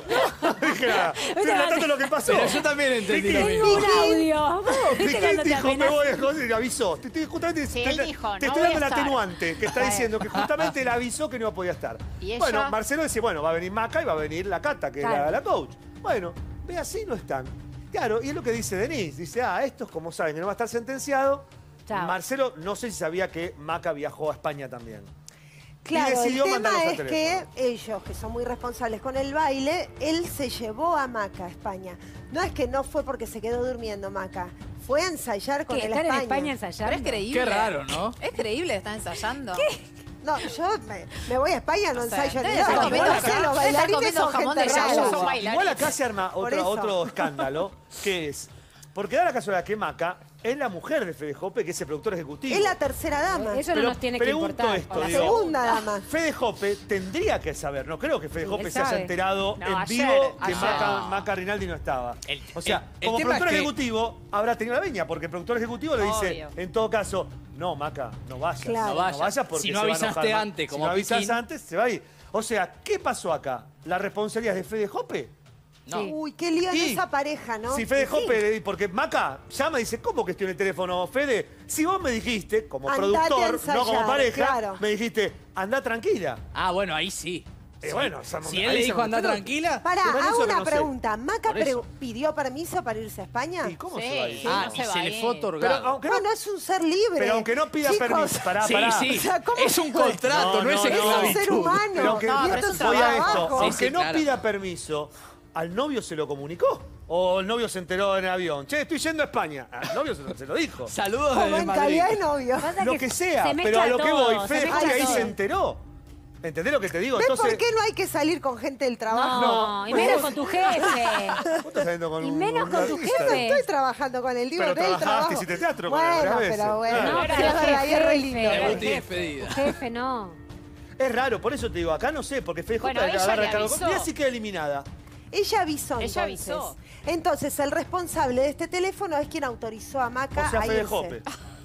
No dije nada. Estoy relatando lo que pasó. Pero yo también entendí lo Tengo mismo. un audio. ¿Viste Piquín cuando te dijo, me amenazan? voy a joder, y avisó. Te estoy, justamente, Sí, te, él dijo, te no estoy voy dando a el estar. atenuante que está diciendo que justamente él avisó que no podía estar. ¿Y ella? Bueno, Marcelo decía, bueno, va a venir Maca y va a venir la Cata, que Claro. era la coach. Bueno, ve así no están. Claro, y es lo que dice Denise. Dice, estos como saben que no va a estar sentenciado. Chao. Marcelo no sé si sabía que Maca viajó a España también. Claro, y decidió el tema mandarlos al es que teléfono. ellos, que son muy responsables con el baile, él se llevó a Maca a España. No es que no fue porque se quedó durmiendo Maca, fue a ensayar con ¿Qué, él a estar en España. España ensayando? Pero es creíble. Qué raro, ¿no? Es creíble, están ensayando. No, yo me voy a España, no No sé, ensayo ni debe estar nada. comiendo- No sé, los debe estar bailarines comiendo son jamón gente de rara. yayo. Son bailarines. Igual acá se arma Por eso. otro escándalo, que es, porque da la casualidad que Maca es la mujer de Fede Jope, que es el productor ejecutivo. Es la tercera dama. Eso no nos tiene que pregunto importar. esto, La digo, segunda dama. Fede Jope tendría que saber, no creo que Fede Sí, Jope él se haya sabe. enterado No, en ayer, vivo que ayer. Maca Rinaldi no estaba. O sea, el como tema productor es que- ejecutivo habrá tenido la veña, porque el productor ejecutivo le dice, Obvio. en todo caso, no, Maca, no vayas. Claro. No vayas. porque Si no se va a avisaste enojar, antes, Si como no avisas Piquín. antes, se va a ir. O sea, ¿qué pasó acá? ¿La responsabilidad es de Fede Jope? No. Uy, qué lío en Y esa pareja, ¿no? Si Fede Sí. Jope, porque Maca llama y dice, ¿cómo que estoy en el teléfono, Fede? Si vos me dijiste, como Andate a productor, ensayar, no como pareja, claro. me dijiste, anda tranquila. Ah, bueno, ahí sí. Bueno, estamos- Si ahí él le se dijo me- anda pero- tranquila. Pará, Igual eso hago que una no sé. pregunta. ¿Maca Por eso. pidió permiso para irse a España? ¿Y cómo Sí. se va a ir? Ah, no y se va se a le ir. fue Pero otorgado. aunque no, Bueno, es un ser libre. pero aunque no pida Chicos, permiso, pará, Sí, pará. sí. O sea, ¿cómo es un fue? contrato, no, es no, Es un esclavitud. ser humano. Pero aunque No, y pero esto es un voy a trabajo. esto, Sí, aunque sí, no claro. pida permiso, ¿al novio se lo comunicó? ¿O el novio se enteró en el avión? Che, estoy yendo a España. Al novio se lo dijo. Saludos Como desde en Madrid. calidad de novio. Pasa Lo que sea, se pero mezcla a lo que todo, voy, se Fede mezcla Jope ahí todo. se enteró. ¿Entendés lo que te digo? ¿Ves Entonces, por qué no hay que salir con gente del trabajo? No, y menos con tu jefe. vos estás saliendo con Y un menos con tu artista. Yo no jefe. estoy trabajando con él, digo Pero del trabajaste, trabajo. hiciste teatro con él Bueno, algunas veces. pero bueno. Claro. No, pero pero es verdad, y es re lindo. Debut y despedida. Jefe, no. Es raro, por eso te digo, acá no sé, porque Fede Jope Bueno, ella agarra le el cargo. avisó. Mirá si queda eliminada. Ella avisó Ella entonces. avisó. Entonces, el responsable de este teléfono es quien autorizó a Maca O sea, a Fede irse. Jope.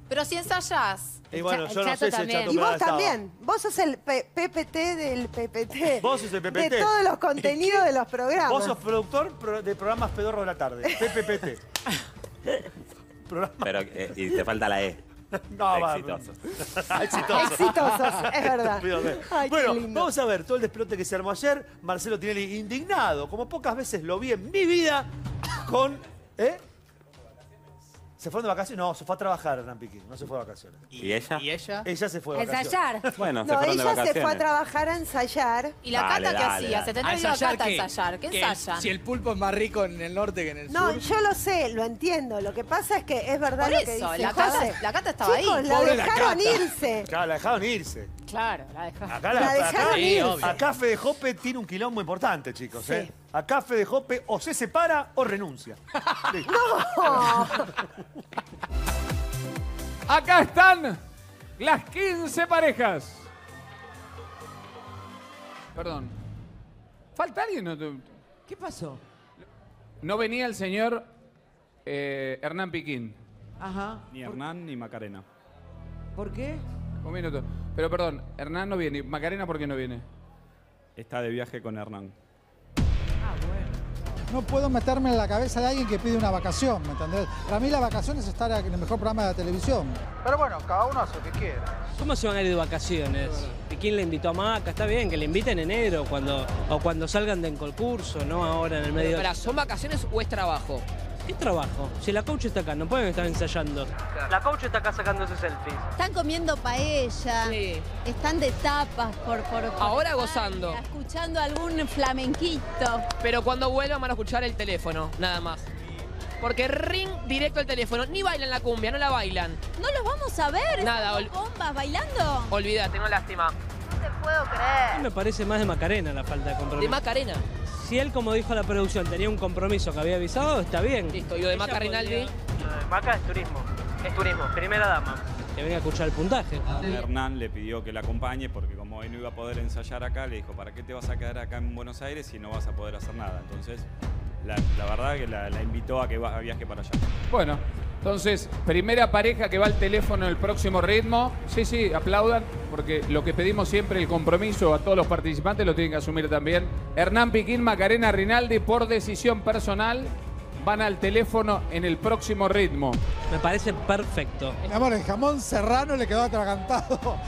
Pero si ensayás. Y bueno, yo no Chato sé si el también. Chato Y vos Prada estaba. también. Vos sos el PPT del PPT. Vos sos el PPT. De todos los contenidos de los programas. Vos sos productor de programas pedorros de la tarde. PPPT. Pero, y te falta la E. No, va. Exitosos. Exitosos. Exitosos, es verdad. Ay, qué Bueno, lindo. vamos a ver todo el despelote que se armó ayer. Marcelo Tinelli indignado, como pocas veces lo vi en mi vida, con... ¿Se fueron de vacaciones? No, se fue a trabajar Hernán Piquín, no se fue de vacaciones. ¿Y ella? ¿Y ella? Ella se fue de A vacaciones. ensayar. Bueno, se No, fueron de ella vacaciones. se fue a trabajar a ensayar. ¿Y la Dale, Cata qué dale, hacía? dale. Se tendrá que ir a Cata a ensayar. ¿Qué ensayan? Si el pulpo es más rico en el norte que en el No, sur. yo lo sé, lo entiendo. Lo que pasa es que es verdad Por lo que eso, dice la José. Cata estaba Chicos, ahí. la Pobre la dejaron Cata. irse. Claro, la dejaron irse. Claro, la dejaron. Acá, La dejaron irse. acá Fede Jope tiene un quilombo importante, chicos. Sí. Acá Fede Jope o se separa o renuncia. Listo. No. Acá están las 15 parejas. Perdón. ¿Falta alguien? ¿Qué pasó? No venía el señor Hernán Piquín. Ajá. Ni Hernán ni Macarena. ¿Por qué? Un minuto. Pero perdón, Hernán no viene. ¿Macarena por qué no viene? Está de viaje con Hernán. No puedo meterme en la cabeza de alguien que pide una vacación, ¿me entendés? Para mí la vacación es estar en el mejor programa de la televisión. Pero bueno, cada uno hace lo que quiera. ¿Cómo se van a ir de vacaciones? Piquín le invitó a Maca, está bien, que le inviten en enero o cuando salgan del concurso, no ahora en el medio. Pero, ¿son vacaciones o es trabajo? ¿Qué trabajo? Si la coach está acá, no pueden estar ensayando. La coach está acá sacándose selfies. Están comiendo paella, Sí. están de tapas por Ahora España, gozando. escuchando algún flamenquito. Pero cuando vuelvan van a escuchar el teléfono, nada más. Porque ring directo al teléfono. Ni bailan la cumbia, no la bailan. ¿No los vamos a ver? Nada, ¿Esas dos bombas bailando? Olvídate, no lástima. No te puedo A mí creer. me parece más de Macarena la falta de compromiso. De Macarena. Si él, como dijo la producción, tenía un compromiso que había avisado, está bien. Listo, y lo de Maca Rinaldi. Lo de Maca es turismo, primera dama. Que venga a escuchar el puntaje. Hernán le pidió que la acompañe porque como hoy no iba a poder ensayar acá, le dijo, ¿para qué te vas a quedar acá en Buenos Aires si no vas a poder hacer nada? Entonces, la verdad que la invitó a que viaje para allá. Bueno, entonces, primera pareja que va al teléfono en el próximo ritmo. Sí, aplaudan, porque lo que pedimos siempre, el compromiso a todos los participantes, lo tienen que asumir también. Hernán Piquín, Macarena Rinaldi, por decisión personal, van al teléfono en el próximo ritmo. Me parece perfecto. Mi amor, el jamón serrano le quedó atragantado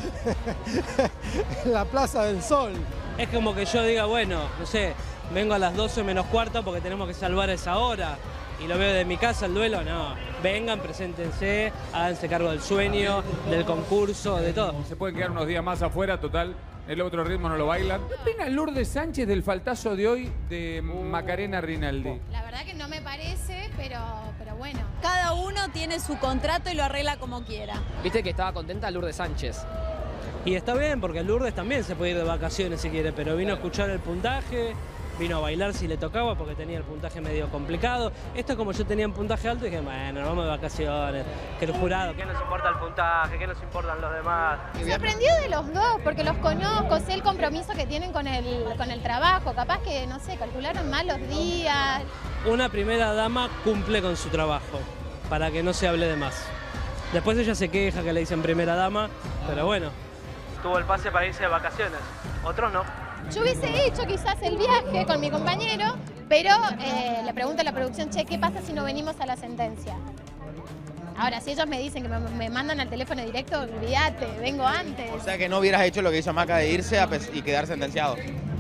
en la Plaza del Sol. Es como que yo diga, bueno, no sé, vengo a las 12 menos cuarto porque tenemos que salvar a esa hora. Y lo veo de mi casa el duelo, no. Vengan, preséntense, háganse cargo del sueño, del concurso, de todo. Se pueden quedar unos días más afuera, total. El otro ritmo no lo bailan. ¿Qué opina Lourdes Sánchez del faltazo de hoy de Macarena Rinaldi? La verdad que no me parece, pero bueno. Cada uno tiene su contrato y lo arregla como quiera. Viste que estaba contenta Lourdes Sánchez. Y está bien, porque Lourdes también se puede ir de vacaciones si quiere, pero vino a escuchar el puntaje, vino a bailar si le tocaba porque tenía el puntaje medio complicado. Esto como yo tenía un puntaje alto, dije, bueno, nos vamos de vacaciones, que el jurado... ¿Qué nos importa el puntaje? ¿Qué nos importan los demás? Me sorprendió de los dos, porque los conozco, sé el compromiso que tienen con el trabajo. Capaz que, no sé, calcularon mal los días. Una primera dama cumple con su trabajo, para que no se hable de más. Después ella se queja que le dicen primera dama, pero bueno. Tuvo el pase para irse de vacaciones, otros no. Yo hubiese hecho quizás el viaje con mi compañero, pero le pregunto a la producción, che, ¿qué pasa si no venimos a la sentencia? Ahora, si ellos me dicen que me mandan al teléfono directo, olvídate, vengo antes. O sea que no hubieras hecho lo que hizo Maca de irse y quedar sentenciado.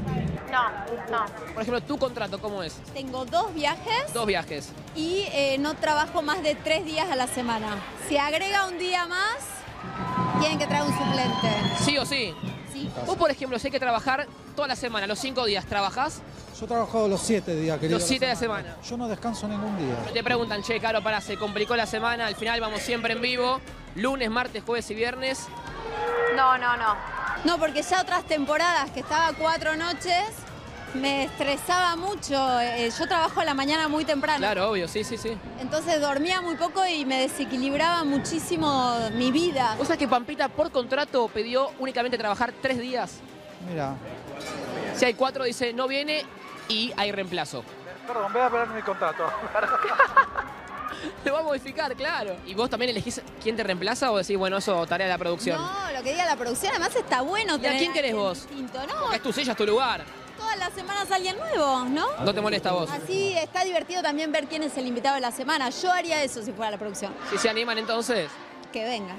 No. Por ejemplo, tu contrato, ¿cómo es? Tengo 2 viajes 2 viajes. y no trabajo más de 3 días a la semana. Si agrega un día más, tienen que traer un suplente. ¿Sí o sí? Sí. Vos, por ejemplo, si hay que trabajar toda la semana, los 5 días, ¿trabajás? Yo trabajo los 7 días, querido. Los 7 de la semana. Yo no descanso ningún día. Te preguntan, che, Caro, pará, se complicó la semana, al final vamos siempre en vivo, lunes, martes, jueves y viernes. No. No, porque ya otras temporadas que estaba 4 noches, me estresaba mucho. Yo trabajo a la mañana muy temprano. Claro, obvio, sí. Entonces dormía muy poco y me desequilibraba muchísimo mi vida. ¿Vos sabés que Pampita por contrato pidió únicamente trabajar 3 días? Mira. Si hay 4, dice no viene y hay reemplazo. Perdón, voy a ver mi contrato. Lo va a modificar, claro. ¿Y vos también elegís quién te reemplaza o decís, bueno, eso tarea de la producción? No, lo que diga la producción, además está bueno ¿Y a tener quién querés alguien vos? distinto, ¿no? Porque es tu silla, es tu lugar. Todas las semanas alguien nuevo, ¿no? ¿No te molesta a vos? Así está divertido también ver quién es el invitado de la semana. Yo haría eso si fuera la producción. Si se animan entonces. Que venga.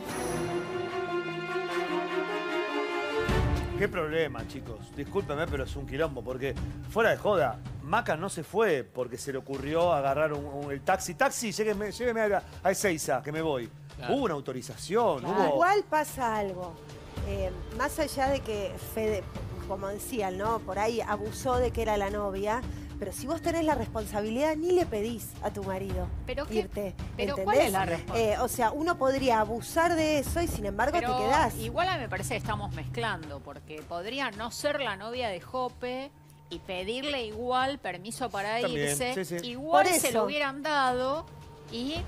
Qué problema, chicos. Discúlpeme, pero es un quilombo, porque fuera de joda, Maca no se fue porque se le ocurrió agarrar el taxi. Taxi, lléveme a Ezeiza, que me voy. Claro. Hubo una autorización, Claro. hubo... Igual pasa algo. Más allá de que Fede, como decían, ¿no? Por ahí abusó de que era la novia. Pero si vos tenés la responsabilidad, ni le pedís a tu marido irte. pero ¿entendés? ¿cuál es la responsabilidad? O sea, uno podría abusar de eso y sin embargo Pero te quedás. igual a mí me parece que estamos mezclando, porque podría no ser la novia de Jope y pedirle igual permiso para También, irse. sí, sí. Igual Por se eso. lo hubieran dado y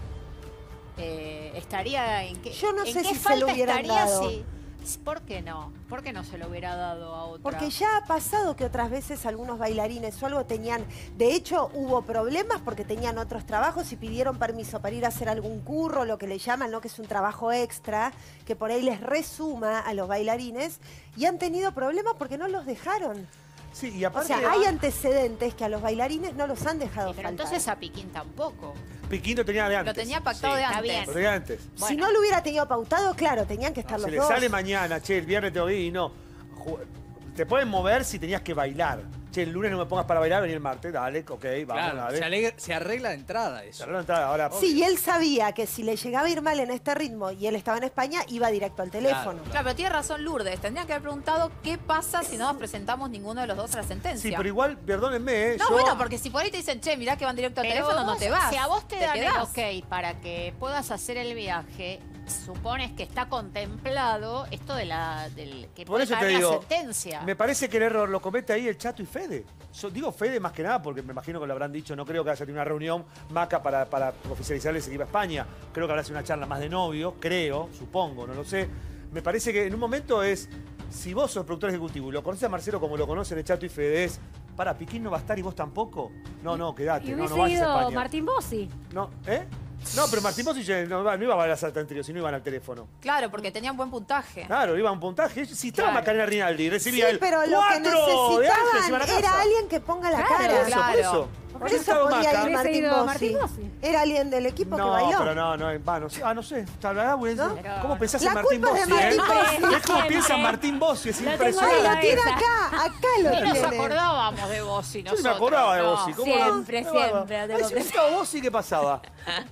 estaría en qué, Yo no en sé qué si se falta lo hubieran estaría dado. si... ¿Por qué no? ¿Por qué no se lo hubiera dado a otra? Porque ya ha pasado que otras veces algunos bailarines o algo tenían... De hecho, hubo problemas porque tenían otros trabajos y pidieron permiso para ir a hacer algún curro, lo que le llaman, ¿no? Que es un trabajo extra, que por ahí les resuma a los bailarines y han tenido problemas porque no los dejaron. Sí, y O aparte... sea, hay antecedentes que a los bailarines no los han dejado Pero faltar. entonces a Piquín tampoco. Piquín lo tenía de antes. Lo tenía pactado de antes. Lo tenía antes. Si no lo hubiera tenido pautado, claro, tenían que estar Se los le dos. sale mañana, che, el viernes tengo que ir y no. Te pueden mover si tenías que bailar. Che, el lunes no me pongas para bailar, vení el martes, dale, ok, vamos, Claro, dale. se arregla de entrada eso. Se arregla de entrada, ahora... Sí, y él sabía que si le llegaba a ir mal en este ritmo y él estaba en España, iba directo al teléfono. Claro, pero tiene razón Lourdes. Tendrían que haber preguntado qué pasa si no nos presentamos ninguno de los dos a la sentencia. Sí, pero igual, perdónenme, No, yo... bueno, porque si por ahí te dicen, che, mirá que van directo al Pero teléfono, no vos, te vas. Si a vos te dan el quedás. ok para que puedas hacer el viaje, supones que está contemplado esto de del que Por puede eso te caer la digo, sentencia. me parece que el error lo comete ahí el Chato y Fede. Yo digo Fede más que nada porque me imagino que lo habrán dicho, no creo que haya tenido una reunión Maca para oficializarles que iba a España. Creo que habrá sido una charla más de novio, creo, supongo, no lo sé. Me parece que en un momento es, si vos sos productor ejecutivo y lo conoces a Marcelo como lo conocen el Chato y Fede, es, para, Piquín no va a estar y vos tampoco. No, quedate, Y no hubiese vayas a ido España. Martín Bossi. No, ¿eh? No, pero Martín Bossi no iba a bailar salta en trío, si no iban al teléfono. Claro, porque tenían buen puntaje. Claro, iba a un puntaje. Si estaba Macarena Rinaldi, recibía Sí, el pero lo que 4 de Ángeles, iban a necesitaban casa. era alguien que ponga la Claro, cara. por eso. Por eso podía ir Martín ido Bossi. Martín Bossi. Era alguien del equipo que No, bailó. pero no sé. Tal vez, ¿No? ¿cómo pensás La en Martín culpa es Bossi? de Martín Bossi. Es como piensa Martín Bossi, es Lo tengo impresionante. Ay, lo tiene acá lo No nos tiene. acordábamos de Bossi Yo nosotros. ni me acordaba de no. Bossi. ¿Cómo Siempre, no? siempre. Ay, si hubiese estado Bossi, ¿qué pasaba?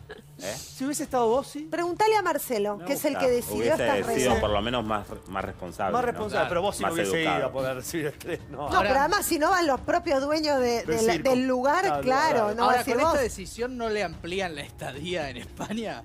Si hubiese estado Bossi... Preguntale a Marcelo, que es el que decidió estas Hubiese sido reglas. por lo menos más responsable. Más ¿no? responsable, pero Bossi no Más hubiese educado. ido a poder recibir estrés. No, No, pero además si no van los propios dueños circo. del lugar, claro, no va a Ahora, decir con vos. esta decisión no le amplían la estadía en España.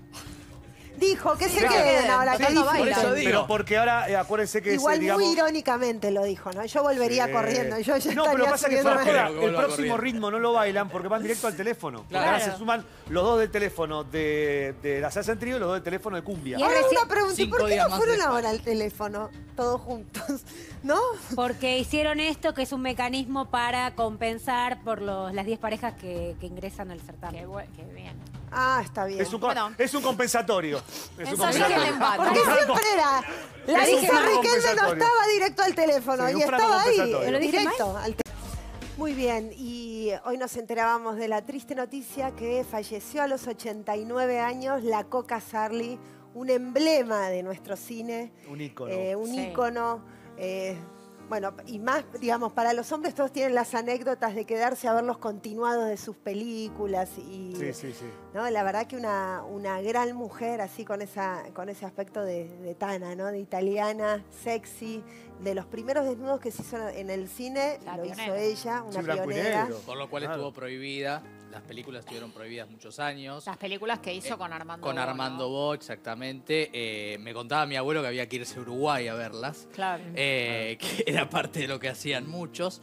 Dijo que se Claro. queden ahora, que Tocando disfruten. bailar. Pero porque ahora, acuérdense que Igual digamos... muy irónicamente lo dijo, ¿no? Yo volvería corriendo. Yo ya No, pero estaría pasa que subiéndome. fuera, Pero el vuelva próximo corriendo. ritmo no lo bailan porque van directo al teléfono. Porque Claro. ahora se suman los dos del teléfono de la salsa en trío y los dos del teléfono de cumbia. Y Ahora recién- una pregunta, ¿y 5 por qué días no más fueron de ahora al teléfono todos juntos? ¿No? Porque hicieron esto, que es un mecanismo para compensar por las 10 parejas que ingresan al certamen. Qué bien. Ah, está bien. Es un, Bueno. es un compensatorio. Es un Ensayá que le compensatorio. embate. Porque siempre era. La Es un hija franco Riquelme no compensatorio. estaba directo al teléfono Sí, y un franco estaba ahí, compensatorio. ¿Lo dije directo al Muy bien, y hoy nos enterábamos de la triste noticia que falleció a los 89 años la Coca Sarli, un emblema de nuestro cine. Un ícono. Un Sí. ícono. Bueno, y más, digamos, para los hombres todos tienen las anécdotas de quedarse a ver los continuados de sus películas y Sí. ¿no? La verdad que una gran mujer así con ese aspecto de Tana, ¿no? De italiana, sexy, de los primeros desnudos que se hizo en el cine, La lo hizo pionera. ella, una Sí, blanco y pionera. negro. Por lo cual Claro. estuvo prohibida. Las películas estuvieron prohibidas muchos años. Las películas que hizo con Armando Con Bo, Armando ¿no? Bo, exactamente. Me contaba mi abuelo que había que irse a Uruguay a verlas. Claro. Que era parte de lo que hacían muchos.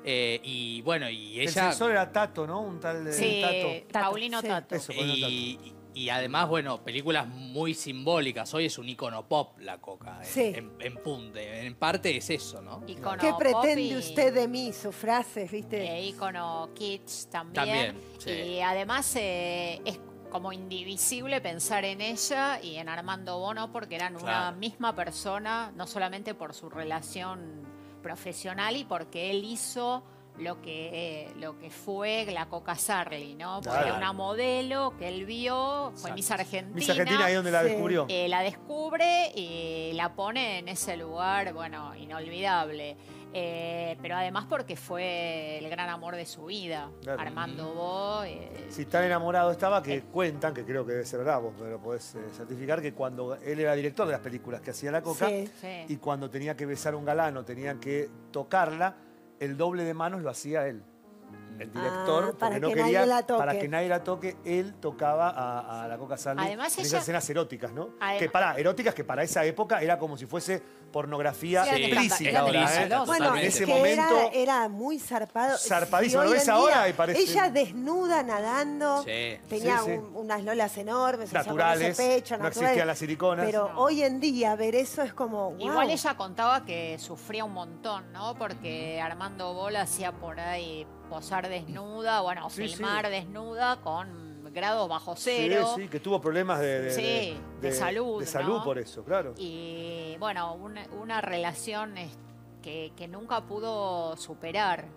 Y bueno, y El ella... censor era Tato, ¿no? Un tal de Sí, Tato. Paulino Sí. Tato. Eso, Paulino Y además, bueno, películas muy simbólicas. Hoy es un icono pop la Coca. Sí. En punte. En parte es eso, ¿no? Icono ¿Qué pop pretende y- usted de mí? Sus frases, ¿viste? Ícono kids también. También, sí. Y además es como indivisible pensar en ella y en Armando Bono porque eran una misma persona, no solamente por su relación profesional y porque él hizo lo que fue la Coca Sarli, ¿no? Porque era una modelo que él vio, fue Miss Argentina. Miss Argentina, ahí donde la descubrió. La descubre y la pone en ese lugar, bueno, inolvidable. Pero además porque fue el gran amor de su vida, claro. Armando Bo. Si tan enamorado estaba que cuentan, que creo que debe ser verdad, vos me lo podés certificar, que cuando él era director de las películas que hacía la Coca, y cuando tenía que besar a un galán o tenía que tocarla, el doble de manos lo hacía él. El director, porque no quería, para que nadie la toque, él tocaba a la Coca Sarli en esas escenas eróticas, ¿no? Eróticas que para esa época era como si fuese pornografía explícita. Bueno, en ese que momento era muy zarpado. Zarpadísimo, lo ves ahora y parece... Ella desnuda, nadando, tenía unas lolas enormes, naturales, ese pecho, no existían las siliconas. Pero hoy en día ver eso es como, wow. Igual ella contaba que sufría un montón, ¿no? Porque Armando Bola hacía por ahí posar desnuda, bueno, filmar desnuda con grados bajo cero. Sí, que tuvo problemas de salud. De salud, ¿no? por eso, claro. Y bueno, una relación que nunca pudo superar.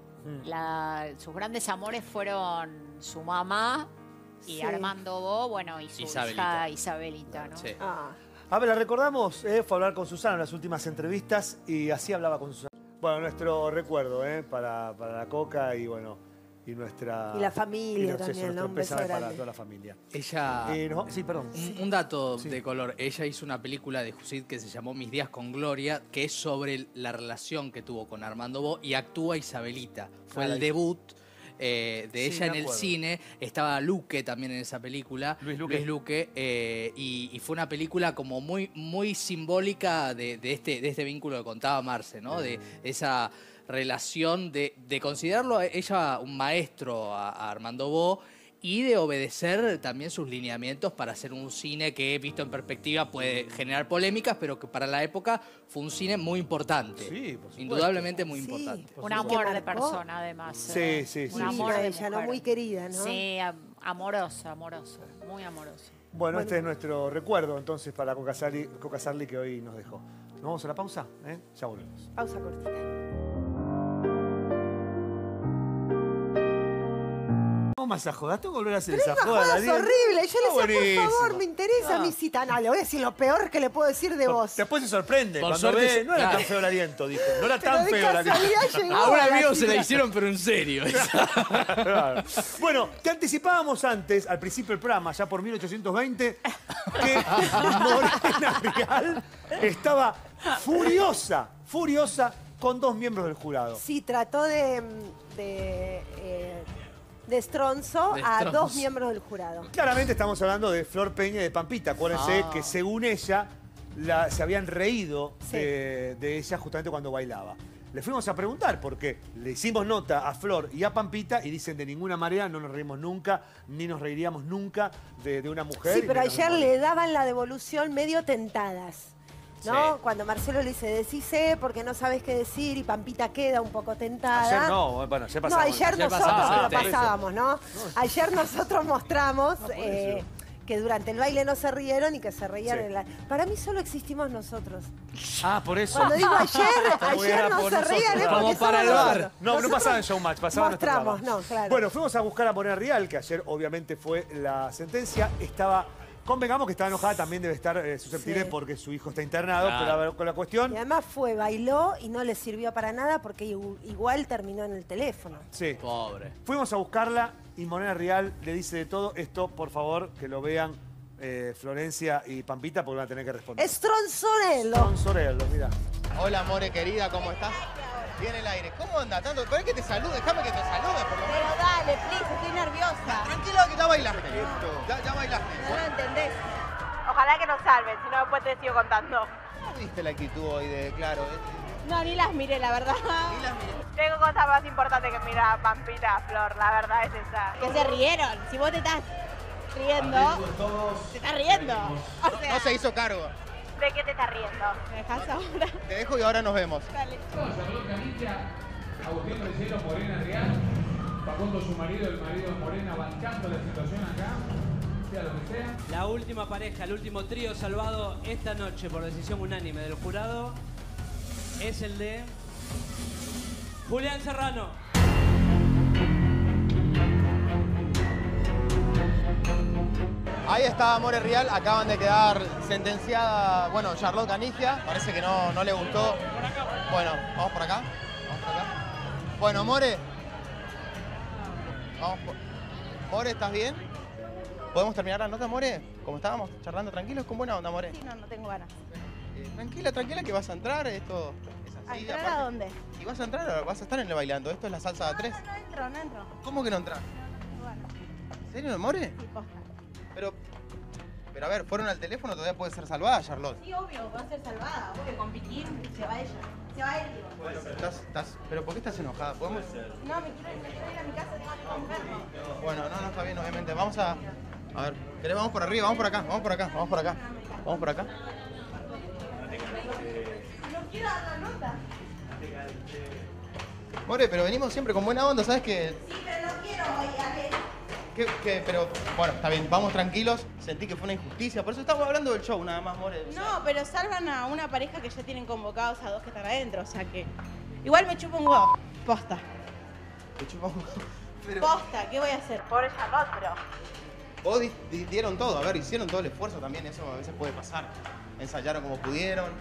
Sus grandes amores fueron su mamá y Armando Bo, bueno, y su hija Isabelita, ¿no? Sí. A ver, la recordamos, fue a hablar con Susana en las últimas entrevistas y así hablaba con Susana. Bueno, nuestro recuerdo para la Coca y bueno, y nuestra... Y la familia también, ¿no? Un beso grande. Para toda la familia. Ella... sí, perdón. Un dato de color. Ella hizo una película de Jusid que se llamó Mis días con Gloria, que es sobre la relación que tuvo con Armando Bo y actúa Isabelita. Fue el debut de ella en el cine. Estaba Luque también en esa película. Luis Luque. Y fue una película como muy, muy simbólica de este vínculo que contaba Marce, ¿no? De esa relación de considerarlo a ella un maestro a Armando Bo y de obedecer también sus lineamientos para hacer un cine que, visto en perspectiva, puede generar polémicas, pero que para la época fue un cine muy importante. Sí, por supuesto. Indudablemente muy importante. Un amor de persona, además. Sí. Un amor de ella, ¿no? Muy querida, ¿no? Sí, amorosa, muy amorosa. Bueno, este es nuestro recuerdo, entonces, para Coca Sarli que hoy nos dejó. ¿Nos vamos a la pausa? Ya volvemos. Pausa cortita. Más a joda, tengo que volver a hacer esa joda. Es horrible. Yo le decía, por favor, me interesa mi cita. No, le voy a decir lo peor que le puedo decir de vos. Después se sorprende. Cuando ve, no era tan feo el aliento, dijo. No era tan feo el aliento. A un amigo se la hicieron, pero en serio. Claro. Bueno, te anticipábamos antes, al principio del programa, ya por 1820, que Morena Rial estaba furiosa con dos miembros del jurado. Sí, trató de Stronzo a dos miembros del jurado. Claramente estamos hablando de Flor Peña y de Pampita. Acuérdense que según ella se habían reído de ella justamente cuando bailaba. Le fuimos a preguntar porque le hicimos nota a Flor y a Pampita y dicen de ninguna manera no nos reímos nunca, ni nos reiríamos nunca de una mujer. Sí, pero ayer le daban la devolución medio tentadas. ¿No? Sí. Cuando Marcelo le dice, decise porque no sabes qué decir y Pampita queda un poco tentada. Ayer no, bueno, ayer pasábamos. No, ayer nosotros lo pasábamos, ¿no? Ayer nosotros mostramos que durante el baile no se rieron y que se reían en la... Para mí solo existimos nosotros. Ah, por eso. Cuando digo ayer no se rían, es porque como para el bar. No pasaba en Showmatch, pasaba en nuestro programa. No, claro. Bueno, fuimos a buscar a Morena Rial, que ayer obviamente fue la sentencia. Convengamos que estaba enojada, también debe estar susceptible porque su hijo está internado, pero con la cuestión... Y además bailó y no le sirvió para nada porque igual terminó en el teléfono. Sí. Pobre. Fuimos a buscarla y Morena Rial le dice de todo. Esto, por favor, que lo vean Florencia y Pampita porque van a tener que responder. Stronzorello, mira. Hola, More querida, ¿cómo estás? Bien el aire. ¿Cómo anda? Tanto, ¿querés que te salude? Déjame que te salude, por lo menos. Pero dale, please, estoy nerviosa. Tranquila, que ya bailaste. Ya bailaste. No lo entendés. Ojalá que nos salven, si no después te sigo contando. ¿Cómo viste la actitud hoy de Claro? No, ni las miré, la verdad. Ni las miré. Tengo cosas más importantes que mirar a Pampita, Flor, la verdad es esa. Que se rieron. Si vos te estás riendo, te estás riendo. O sea, no se hizo cargo. ¿De qué te estás riendo? ¿Me dejás ahora? Te dejo y ahora nos vemos. Dale. Agustín Reciero, Morena Rial, Facundo su marido, el marido de Morena, bancando la situación acá. sea lo que sea. La última pareja, el último trío salvado esta noche por decisión unánime del jurado es el de Julián Serrano. Ahí está More Real, acaban de quedar sentenciada, bueno, Charlotte Canigia, parece que no le gustó. Bueno, vamos por acá, Bueno, More, More, ¿estás bien? ¿Podemos terminar la nota, More? Como estábamos charlando tranquilos, con buena onda, More. Sí, no tengo ganas. Tranquila, que vas a entrar, esto es así. ¿A entrar aparte. a dónde? ¿Y vas a entrar o vas a estar en el bailando? Esto es la salsa de 3. No entro. ¿Cómo que no entras? Bueno, ¿En serio, More? sí, posta. Pero a ver, fueron al teléfono, todavía puede ser salvada, Charlotte. Sí, obvio, va a ser salvada. Obvio, con Piquín se va ella. Se va él, digo. Bueno, pero pero ¿por qué estás enojada? ¿Podemos? No, me quiero ir a mi casa, tengo un enfermo. Bueno, no, está bien, obviamente. Vamos a ver, ¿querés? Vamos por arriba, vamos por acá. Vamos por acá. No quiero dar la nota. More, pero venimos siempre con buena onda, ¿sabes qué? Sí, pero no quiero hoy, Ale. Pero, bueno, está bien, vamos tranquilos. Sentí que fue una injusticia, por eso estamos hablando del show, nada más, More. O sea, No, pero salvan a una pareja que ya tienen convocados a dos que están adentro, o sea que... Igual me chupa un huevo, posta. te chupa un huevo. Pero Posta, ¿qué voy a hacer? Pobre Charlotte, pero... vos dieron todo, a ver, hicieron todo el esfuerzo también, eso a veces puede pasar. Ensayaron como pudieron.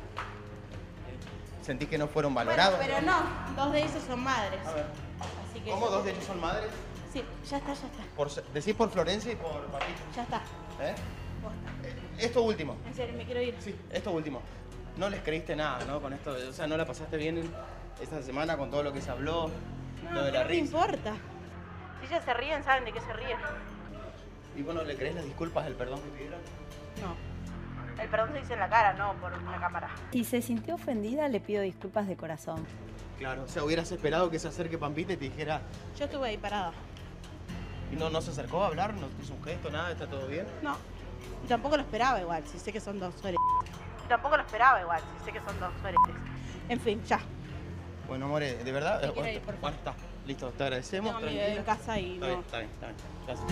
Sentí que no fueron valorados. Bueno, pero no, dos de ellos son madres. A ver. Así que ¿Cómo dos de ellos son madres? Sí, ya está. Decís por Florencia y por Patito. Ya está. ¿Eh? Esto último. En serio, me quiero ir. Sí, esto último. No les creíste nada, ¿no? Con esto, o sea, no la pasaste bien esta semana con todo lo que se habló, lo de la No me risa. importa. Si ellas se ríen, saben de qué se ríen. ¿Y vos no le crees las disculpas, el perdón que pidieron? No. El perdón se dice en la cara, no por una cámara. Si se sintió ofendida, le pido disculpas de corazón. Claro, o sea, hubieras esperado que se acerque Pampita y te dijera... Yo estuve ahí parada. ¿Y no se acercó a hablar? ¿No te hizo un gesto, nada? ¿Está todo bien? No. Y tampoco lo esperaba igual, si sé que son dos sueres. En fin, ya. Bueno, More, de verdad... Me quiero ir, por favor. Bueno, está. Listo, te agradecemos. Tengo a mi bebé en casa y Está no... bien, está bien. Gracias.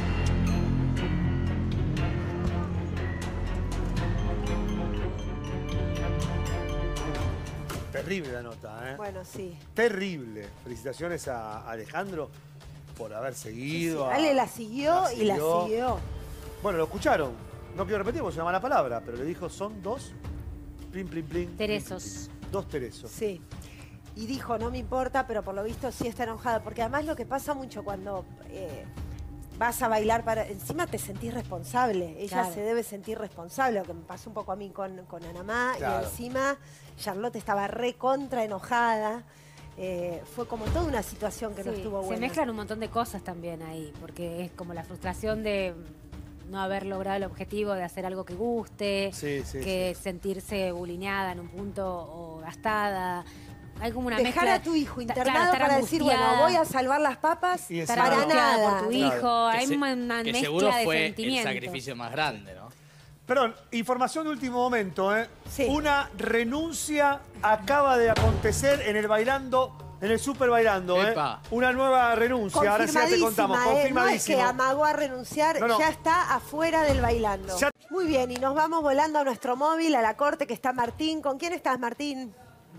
Terrible la nota, ¿eh? Bueno, sí. Terrible. Felicitaciones a Alejandro por haber seguido. Sí, Ale la siguió y la siguió. Bueno, lo escucharon. No quiero repetir porque es una mala palabra, pero le dijo son dos... Plin, plin, plin. Teresos. Dos Teresos. Sí. Y dijo, no me importa, pero por lo visto sí está enojada. Porque además lo que pasa mucho cuando vas a bailar para... Encima te sentís responsable. Ella Claro. se debe sentir responsable, lo que me pasó un poco a mí con Anamá. Claro. Y encima Charlotte estaba recontra enojada. Fue como toda una situación que no Sí, estuvo buena. Se mezclan un montón de cosas también ahí, porque es como la frustración de no haber logrado el objetivo de hacer algo que guste, que sentirse bulineada en un punto o gastada. Hay como una Dejar mezcla. a tu hijo Claro, internado estar para decir, bueno, angustiada. voy a salvar las papas Y Estar para angustiada nada. por tu hijo. Hay una Que mezcla seguro de fue el sentimientos. sacrificio más grande, ¿no? Perdón, información de último momento, ¿eh? Una renuncia acaba de acontecer en el bailando, en el Super Bailando, ¿eh? Epa. Una nueva renuncia, ahora sí ya te contamos, No es confirmadísimo. que amagó a renunciar, No, no. ya está afuera del bailando. Ya- Muy bien, y nos vamos volando a nuestro móvil, a la corte, que está Martín. ¿Con quién estás, Martín?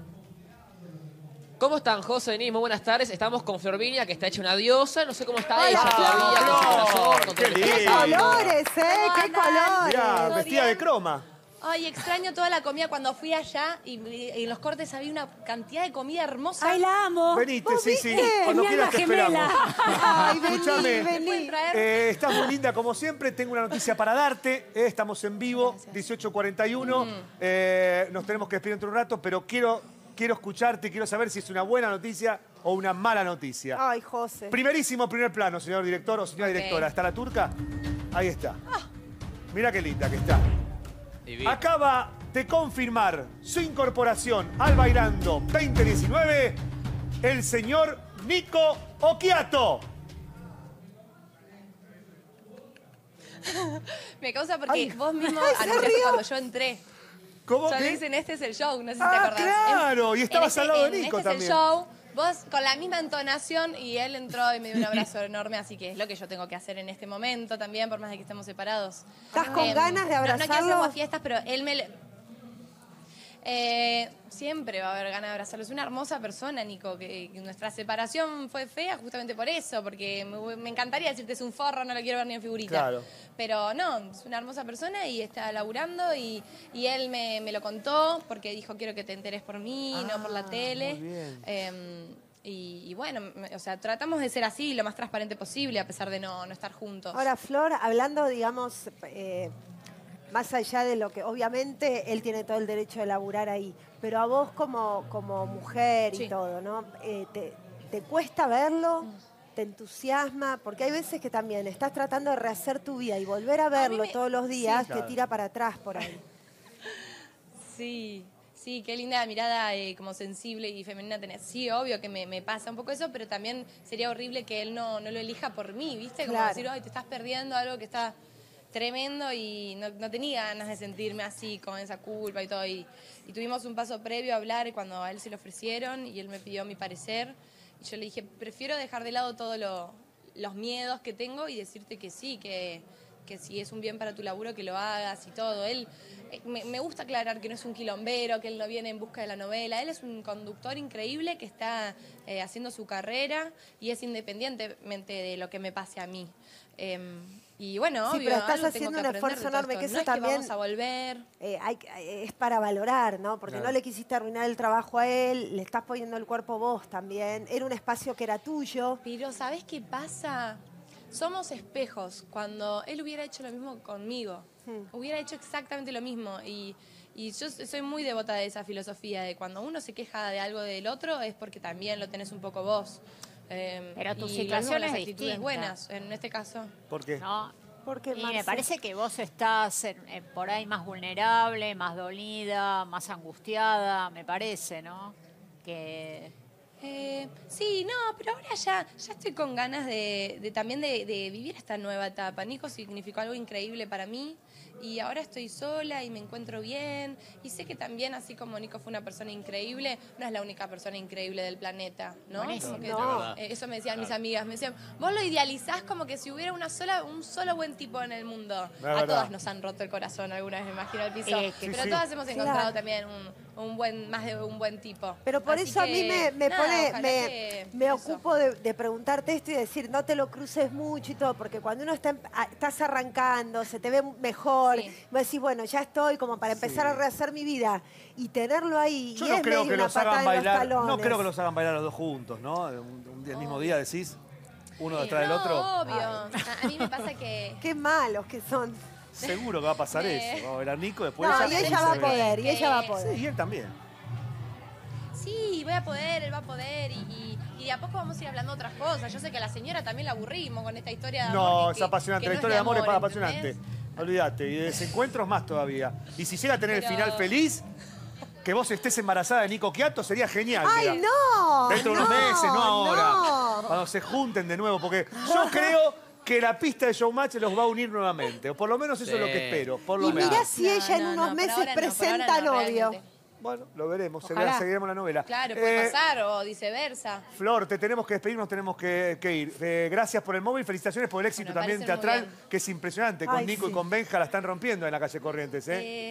¿Cómo están, José, Denise? Muy buenas tardes. Estamos con Florvinia, que está hecha una diosa. No sé cómo está ella todavía, con su corazón, con todo el ¡Qué esfuerzo. lindo! colores, ¡Qué colores! Mirá, ¿Todo vestida bien? de croma. Ay, extraño toda la comida cuando fui allá y en los cortes había una cantidad de comida hermosa. ¡Ay, la amo! Venite, sí, sí. viste? Cuando Mi quieras alma te esperamos. Ay, vení, Escúchame. ¿Me pueden traer? Estás muy linda como siempre. Tengo una noticia para darte. Estamos en vivo, 18:41. Nos tenemos que despedir dentro de un rato, pero quiero escucharte, quiero saber si es una buena noticia o una mala noticia. Ay, José. Primerísimo primer plano, señor director o señora directora. ¿Está la turca? Ahí está. Mira qué linda que está. Acaba de confirmar su incorporación al Bailando 2019 el señor Nico Occhiato. Me causa porque Ay. vos mismo Ay, se anunciaste rió. cuando yo entré. ¿Cómo? Yo ¿Qué? le dicen, este es el show, no sé si te Ah, acordás. claro, y estabas este- al lado de en Nico este también. es el show, vos con la misma entonación y él entró y me dio un abrazo enorme, así que es lo que yo tengo que hacer en este momento también, por más de que estemos separados. ¿Estás con ganas de abrazarlo? No quiero hacer fiestas, pero él siempre va a haber ganas de abrazarlo. Es una hermosa persona, Nico, que nuestra separación fue fea justamente por eso, porque me encantaría decirte es un forro, no lo quiero ver ni en figurita. Claro. Pero no, es una hermosa persona y está laburando y él me lo contó porque dijo quiero que te enteres por mí, no por la tele. Muy bien. Y bueno, o sea, tratamos de ser así lo más transparente posible a pesar de no estar juntos. Ahora, Flor, hablando, digamos, más allá de lo que, obviamente, él tiene todo el derecho de laburar ahí, pero a vos como mujer y todo, ¿no? ¿Te cuesta verlo? ¿Te entusiasma? Porque hay veces que también estás tratando de rehacer tu vida y volver a verlo todos los días te tira para atrás por ahí. Sí, qué linda mirada como sensible y femenina tenés. Sí, obvio que me pasa un poco eso, pero también sería horrible que él no lo elija por mí, ¿viste? Como decir, ay, te estás perdiendo algo que está tremendo y no tenía ganas de sentirme así, con esa culpa y todo. Y tuvimos un paso previo a hablar cuando a él se lo ofrecieron y él me pidió mi parecer. Y yo le dije, prefiero dejar de lado todos los miedos que tengo y decirte que sí, que si es un bien para tu laburo, que lo hagas y todo. Él, me gusta aclarar que no es un quilombero, que él no viene en busca de la novela. Él es un conductor increíble que está haciendo su carrera y es independientemente de lo que me pase a mí. Y bueno, sí, obvio, pero estás haciendo un esfuerzo enorme, que eso no es también que vamos a volver. Es para valorar, ¿no? Porque no le quisiste arruinar el trabajo a él, le estás poniendo el cuerpo vos también. Era un espacio que era tuyo. Pero ¿sabés qué pasa? Somos espejos. Cuando él hubiera hecho lo mismo conmigo, hubiera hecho exactamente lo mismo. Y yo soy muy devota de esa filosofía, de cuando uno se queja de algo del otro es porque también lo tenés un poco vos. Pero tu y situación las es actitudes distinta. buenas, en este caso. ¿Por qué? No, porque y me parece que vos estás por ahí más vulnerable, más dolida, más angustiada, me parece, ¿no? Que... Sí, no, pero ahora ya estoy con ganas también de vivir esta nueva etapa. Nico significó algo increíble para mí y ahora estoy sola y me encuentro bien. Y sé que también, así como Nico fue una persona increíble, no es la única persona increíble del planeta, ¿no? Eso me decían mis amigas. Me decían, vos lo idealizás como que si hubiera un solo buen tipo en el mundo. A todas nos han roto el corazón alguna vez, me imagino, al piso. Pero todas hemos encontrado también más de un buen tipo. Pero por eso a mí me ocupo de preguntarte esto y decir, no te lo cruces mucho y todo, porque cuando uno estás arrancando, se te ve mejor, me decís, bueno, ya estoy como para empezar a rehacer mi vida y tenerlo ahí. Yo y no es creo medio que una los hagan patada en los bailar. No talones. creo que los hagan bailar los dos juntos, ¿no? El mismo día decís, uno detrás del otro. Obvio. A mí me pasa que... Qué malos que son. Seguro que va a pasar eso. Va a bailar Nico, después y ella va a poder, y ella va a poder. Sí, y él también. Sí, voy a poder, él va a poder y de a poco vamos a ir hablando de otras cosas. Yo sé que a la señora también la aburrimos con esta historia de amor. No, es apasionante. La historia de amor es ¿entendés? apasionante. Olvídate. Y de desencuentros más todavía. Y si llega a tener el final feliz, que vos estés embarazada de Nico Quiato sería genial. ¡Ay, mirá. no! Dentro de unos meses, no ahora. Cuando se junten de nuevo. Porque yo creo que la pista de Showmatch los va a unir nuevamente. O por lo menos eso es lo que espero. Por lo Y menos. mirá si ella en unos meses presenta novio. Bueno, lo veremos. Seguiremos la novela. Claro, puede pasar o viceversa. Flor, te tenemos que despedir, nos tenemos que ir. Gracias por el móvil, felicitaciones por el éxito también teatral, que es impresionante. Con Nico y con Benja la están rompiendo en la calle Corrientes.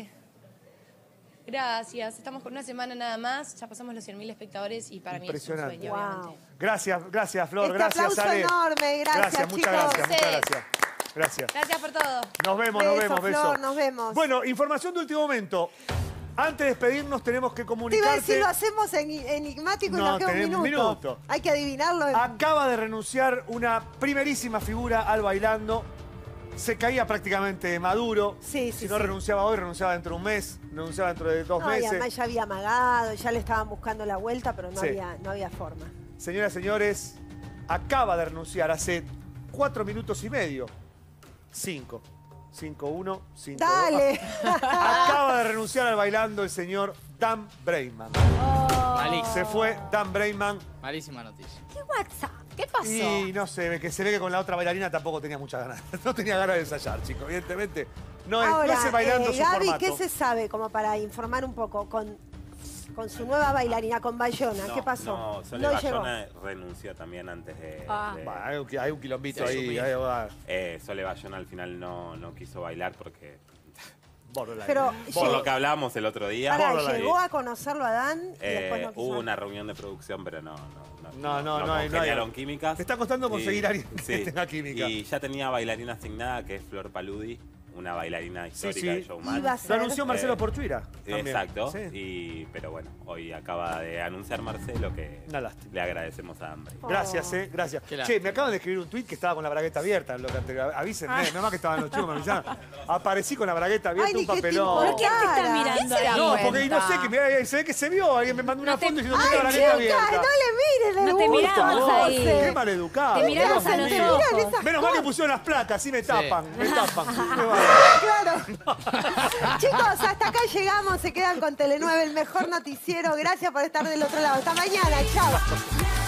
Gracias. Estamos con una semana nada más. Ya pasamos los 100.000 espectadores y para mí es un sueño, obviamente. Gracias, Flor. Gracias, aplauso Ale. enorme. Gracias, muchas gracias. Gracias. Gracias por todo. Nos vemos. Flor, nos vemos. Bueno, información de último momento. Antes de despedirnos tenemos que Te comunicarte... iba a decir, lo hacemos enigmático y nos queda un minuto. Hay que adivinarlo. Acaba de renunciar una primerísima figura al Bailando. Se caía prácticamente Maduro. Si no renunciaba hoy, renunciaba dentro de un mes, renunciaba dentro de 2 meses. Y además ya había amagado, ya le estaban buscando la vuelta, pero no había forma. Señoras y señores, acaba de renunciar hace 4 minutos y medio. 5. 5-1, 5-2. ¡Dale! Acaba de renunciar al Bailando el señor Dan Breiman. Se fue Dan Breiman. Malísima noticia. ¿Qué WhatsApp? ¿Qué pasó? Y no sé, que se ve que con la otra bailarina tampoco tenía muchas ganas. No tenía ganas de ensayar, chicos, evidentemente. No es Bailando su Gaby, formato. ¿qué se sabe como para informar un poco? con su nueva bailarina, con Bayona. ¿Qué pasó? No, Sole Bayona renunció también antes de... Hay un quilombito ahí. Sole Bayona al final no quiso bailar porque... Pero, por lo que hablábamos el otro día. ¿Llegó a conocerlo a Dan y después no quiso? Hubo una reunión de producción, pero no congeniaron químicas. Te está costando conseguir a alguien que tenga química. Y ya tenía bailarina asignada, que es Flor Paludi, una bailarina histórica de Showman. Lo anunció Marcelo Portuira. Exacto. Pero bueno, hoy acaba de anunciar Marcelo que le agradecemos a Ambre. Gracias, gracias. Che, me acaban de escribir un tuit que estaba con la bragueta abierta. Avísenme, nomás que estaban los chicos, me avisaron. Aparecí con la bragueta abierta, un papelón. ¿Por qué te está mirando ahí? No, porque no sé, se ve que se vio. Alguien me mandó una foto diciendo que la bragueta abierta. No le miren, no te miramos ahí. Qué maleducado. Te miramos a los ojos. Menos mal que pusieron las placas, así me tapan. Claro. Chicos, hasta acá llegamos. Se quedan con Tele9, el mejor noticiero. Gracias por estar del otro lado. Hasta mañana. Chao.